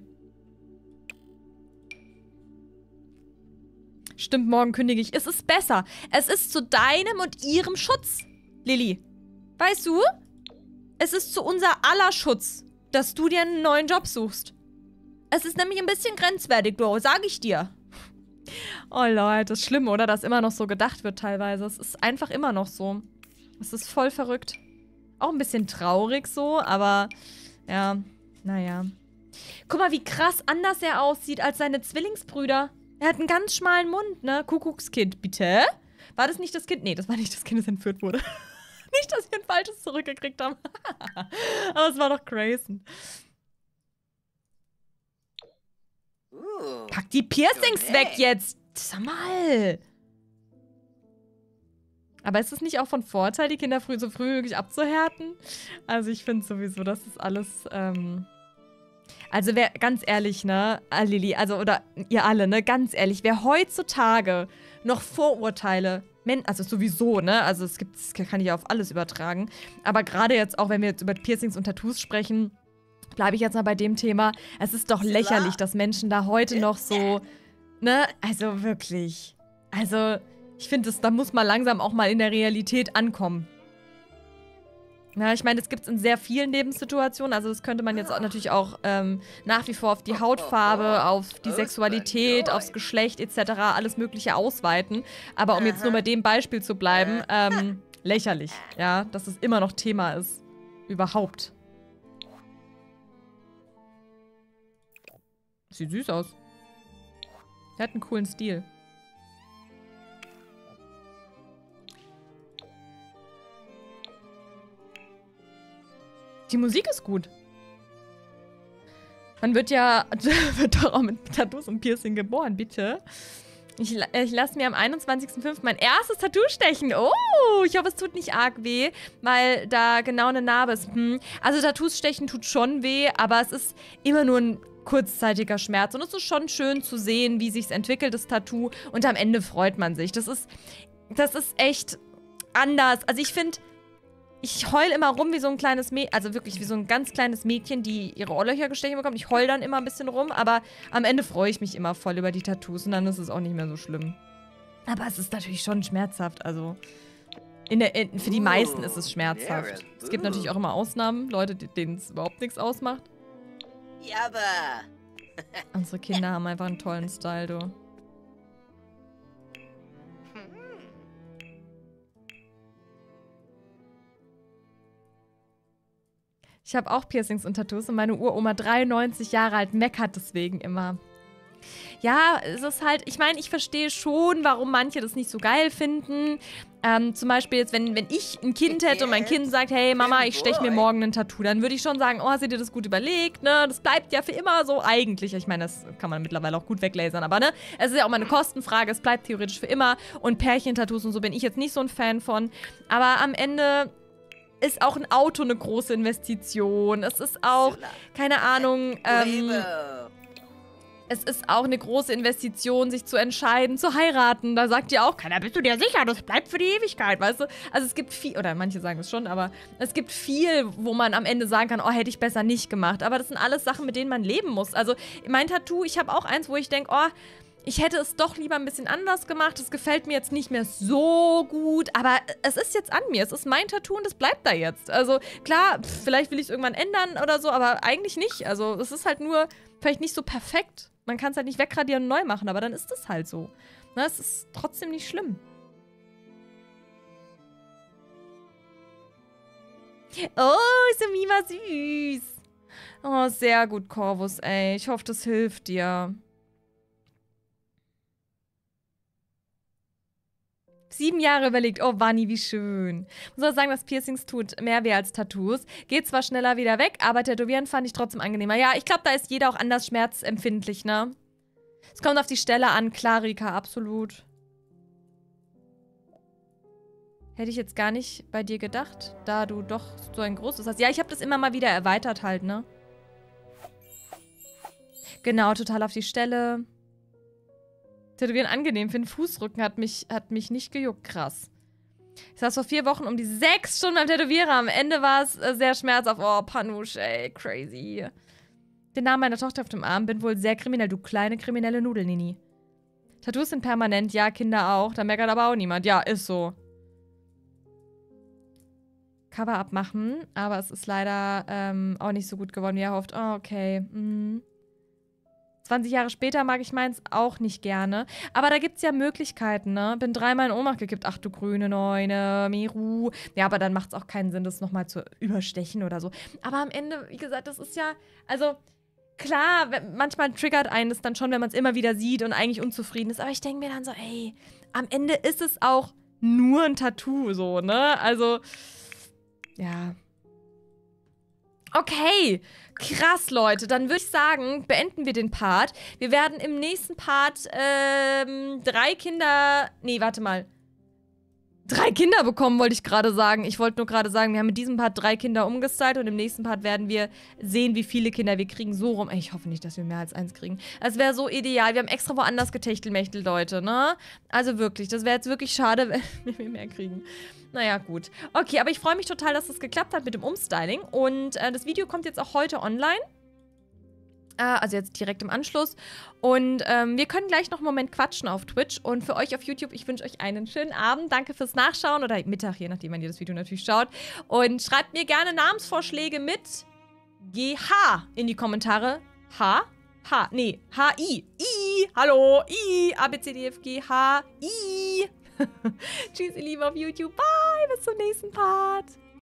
Stimmt, morgen kündige ich. Es ist besser. Es ist zu deinem und ihrem Schutz, Lilly. Weißt du? Es ist zu unser aller Schutz, dass du dir einen neuen Job suchst. Es ist nämlich ein bisschen grenzwertig, Bro, sag ich dir. Oh Leute, das ist schlimm, oder? Dass immer noch so gedacht wird teilweise. Es ist einfach immer noch so. Es ist voll verrückt. Auch ein bisschen traurig so, aber ja, naja. Guck mal, wie krass anders er aussieht als seine Zwillingsbrüder. Er hat einen ganz schmalen Mund, ne? Kuckuckskind, bitte? War das nicht das Kind? Nee, das war nicht das Kind, das entführt wurde. Nicht, dass wir ein falsches zurückgekriegt haben. Aber es war doch Grayson. Pack die Piercings weg jetzt! Sag mal! Aber ist es nicht auch von Vorteil, die Kinder so früh wie möglich abzuhärten? Also ich finde sowieso, das ist alles, Also wer, ganz ehrlich, ne, Lilly, also, oder ihr alle, ne, ganz ehrlich, wer heutzutage noch Vorurteile, also sowieso, ne, also das kann ich auf alles übertragen, aber gerade jetzt auch, wenn wir jetzt über Piercings und Tattoos sprechen, bleibe ich jetzt mal bei dem Thema, es ist doch lächerlich, dass Menschen da heute noch so, ne, also wirklich, also ich finde, da muss man langsam auch mal in der Realität ankommen. Ja, ich meine, das gibt es in sehr vielen Lebenssituationen. Also das könnte man jetzt auch natürlich auch nach wie vor auf die Hautfarbe, auf die Sexualität, aufs Geschlecht etc. alles Mögliche ausweiten. Aber um jetzt nur bei dem Beispiel zu bleiben, lächerlich, ja, dass es immer noch Thema ist. Überhaupt. Sieht süß aus. Der hat einen coolen Stil. Die Musik ist gut. Man wird ja wird doch auch mit Tattoos und Piercing geboren, bitte. Ich lasse mir am 21.05. mein erstes Tattoo stechen. Oh, ich hoffe, es tut nicht arg weh, weil da genau eine Narbe ist. Also Tattoos stechen tut schon weh, aber es ist immer nur ein kurzzeitiger Schmerz. Und es ist schon schön zu sehen, wie sich's entwickelt, das Tattoo. Und am Ende freut man sich. Das ist echt anders. Also ich finde... Ich heul immer rum wie so ein kleines Mädchen, also wirklich wie so ein ganz kleines Mädchen, die ihre Ohrlöcher gestechen bekommt. Ich heul dann immer ein bisschen rum, aber am Ende freue ich mich immer voll über die Tattoos und dann ist es auch nicht mehr so schlimm. Aber es ist natürlich schon schmerzhaft, also für die meisten ist es schmerzhaft. Es gibt natürlich auch immer Ausnahmen, Leute, denen es überhaupt nichts ausmacht. Unsere Kinder haben einfach einen tollen Style, du. Ich habe auch Piercings und Tattoos und meine Uroma, 93 Jahre alt, meckert deswegen immer. Ja, es ist halt, ich meine, ich verstehe schon, warum manche das nicht so geil finden. Zum Beispiel jetzt, wenn ich ein Kind hätte und mein Kind sagt, hey Mama, ich steche mir morgen ein Tattoo, dann würde ich schon sagen, oh, hast du dir das gut überlegt, ne? Das bleibt ja für immer so eigentlich. Ich meine, das kann man mittlerweile auch gut weglasern, aber ne? Es ist ja auch mal eine Kostenfrage, es bleibt theoretisch für immer. Und Pärchentattoos und so bin ich jetzt nicht so ein Fan von. Aber am Ende... ist auch ein Auto eine große Investition. Es ist auch, keine Ahnung, es ist auch eine große Investition, sich zu entscheiden, zu heiraten. Da sagt ihr auch keiner, bist du dir sicher, das bleibt für die Ewigkeit, weißt du? Also es gibt viel, oder manche sagen es schon, aber es gibt viel, wo man am Ende sagen kann, oh, hätte ich besser nicht gemacht. Aber das sind alles Sachen, mit denen man leben muss. Also mein Tattoo, ich habe auch eins, wo ich denke, oh, ich hätte es doch lieber ein bisschen anders gemacht. Es gefällt mir jetzt nicht mehr so gut, aber es ist jetzt an mir. Es ist mein Tattoo und es bleibt da jetzt. Also klar, vielleicht will ich es irgendwann ändern oder so, aber eigentlich nicht. Also es ist halt nur vielleicht nicht so perfekt. Man kann es halt nicht wegradieren und neu machen, aber dann ist es halt so. Na, es ist trotzdem nicht schlimm. Oh, ist der Mima süß. Oh, sehr gut, Corvus, ey. Ich hoffe, das hilft dir. 7 Jahre überlegt. Oh, Vanni, wie schön. Muss auch sagen, dass Piercings tut mehr weh als Tattoos. Geht zwar schneller wieder weg, aber Tätowieren fand ich trotzdem angenehmer. Ja, ich glaube, da ist jeder auch anders schmerzempfindlich, ne? Es kommt auf die Stelle an. Klar, Rika, absolut. Hätte ich jetzt gar nicht bei dir gedacht, da du doch so ein großes hast. Ja, ich habe das immer mal wieder erweitert halt, ne? Genau, total auf die Stelle. Tätowieren angenehm. Für den Fußrücken hat mich nicht gejuckt. Krass. Ich saß vor 4 Wochen um die 6 Stunden beim Tätowierer. Am Ende war es sehr schmerzhaft. Oh, Panusch, ey, crazy. Den Namen meiner Tochter auf dem Arm. Bin wohl sehr kriminell, du kleine kriminelle Nudelnini. Tattoos sind permanent. Ja, Kinder auch. Da meckert aber auch niemand. Ja, ist so. Cover abmachen. Aber es ist leider auch nicht so gut geworden, wie er hofft. Oh, okay. 20 Jahre später mag ich meins auch nicht gerne. Aber da gibt es ja Möglichkeiten, ne? Bin 3-mal in Ohnmacht gekippt. Ach du grüne Neune, Miru. Ja, aber dann macht es auch keinen Sinn, das nochmal zu überstechen oder so. Aber am Ende, wie gesagt, das ist ja, also klar, manchmal triggert einen das dann schon, wenn man es immer wieder sieht und eigentlich unzufrieden ist. Aber ich denke mir dann so, ey, am Ende ist es auch nur ein Tattoo, so, ne? Also, ja. Okay, krass, Leute. Dann würde ich sagen, beenden wir den Part. Wir werden im nächsten Part 3 Kinder... Nee, warte mal. 3 Kinder bekommen, wollte ich gerade sagen. Ich wollte nur gerade sagen, wir haben in diesem Part 3 Kinder umgestylt und im nächsten Part werden wir sehen, wie viele Kinder wir kriegen. So rum. Ey, ich hoffe nicht, dass wir mehr als 1 kriegen. Das wäre so ideal. Wir haben extra woanders getechtelmächtelt, Leute, ne? Also wirklich, das wäre jetzt wirklich schade, wenn wir mehr kriegen. Naja, gut. Okay, aber ich freue mich total, dass das geklappt hat mit dem Umstyling. Und das Video kommt jetzt auch heute online. Also jetzt direkt im Anschluss. Und wir können gleich noch einen Moment quatschen auf Twitch. Und für euch auf YouTube, ich wünsche euch einen schönen Abend. Danke fürs Nachschauen oder Mittag, je nachdem, wann ihr das Video natürlich schaut. Und schreibt mir gerne Namensvorschläge mit GH in die Kommentare. Nee, H-I. I, hallo, I, A, B, C, D, F, G, H, I. Tschüss, ihr Lieben auf YouTube. Bye, bis zum nächsten Part.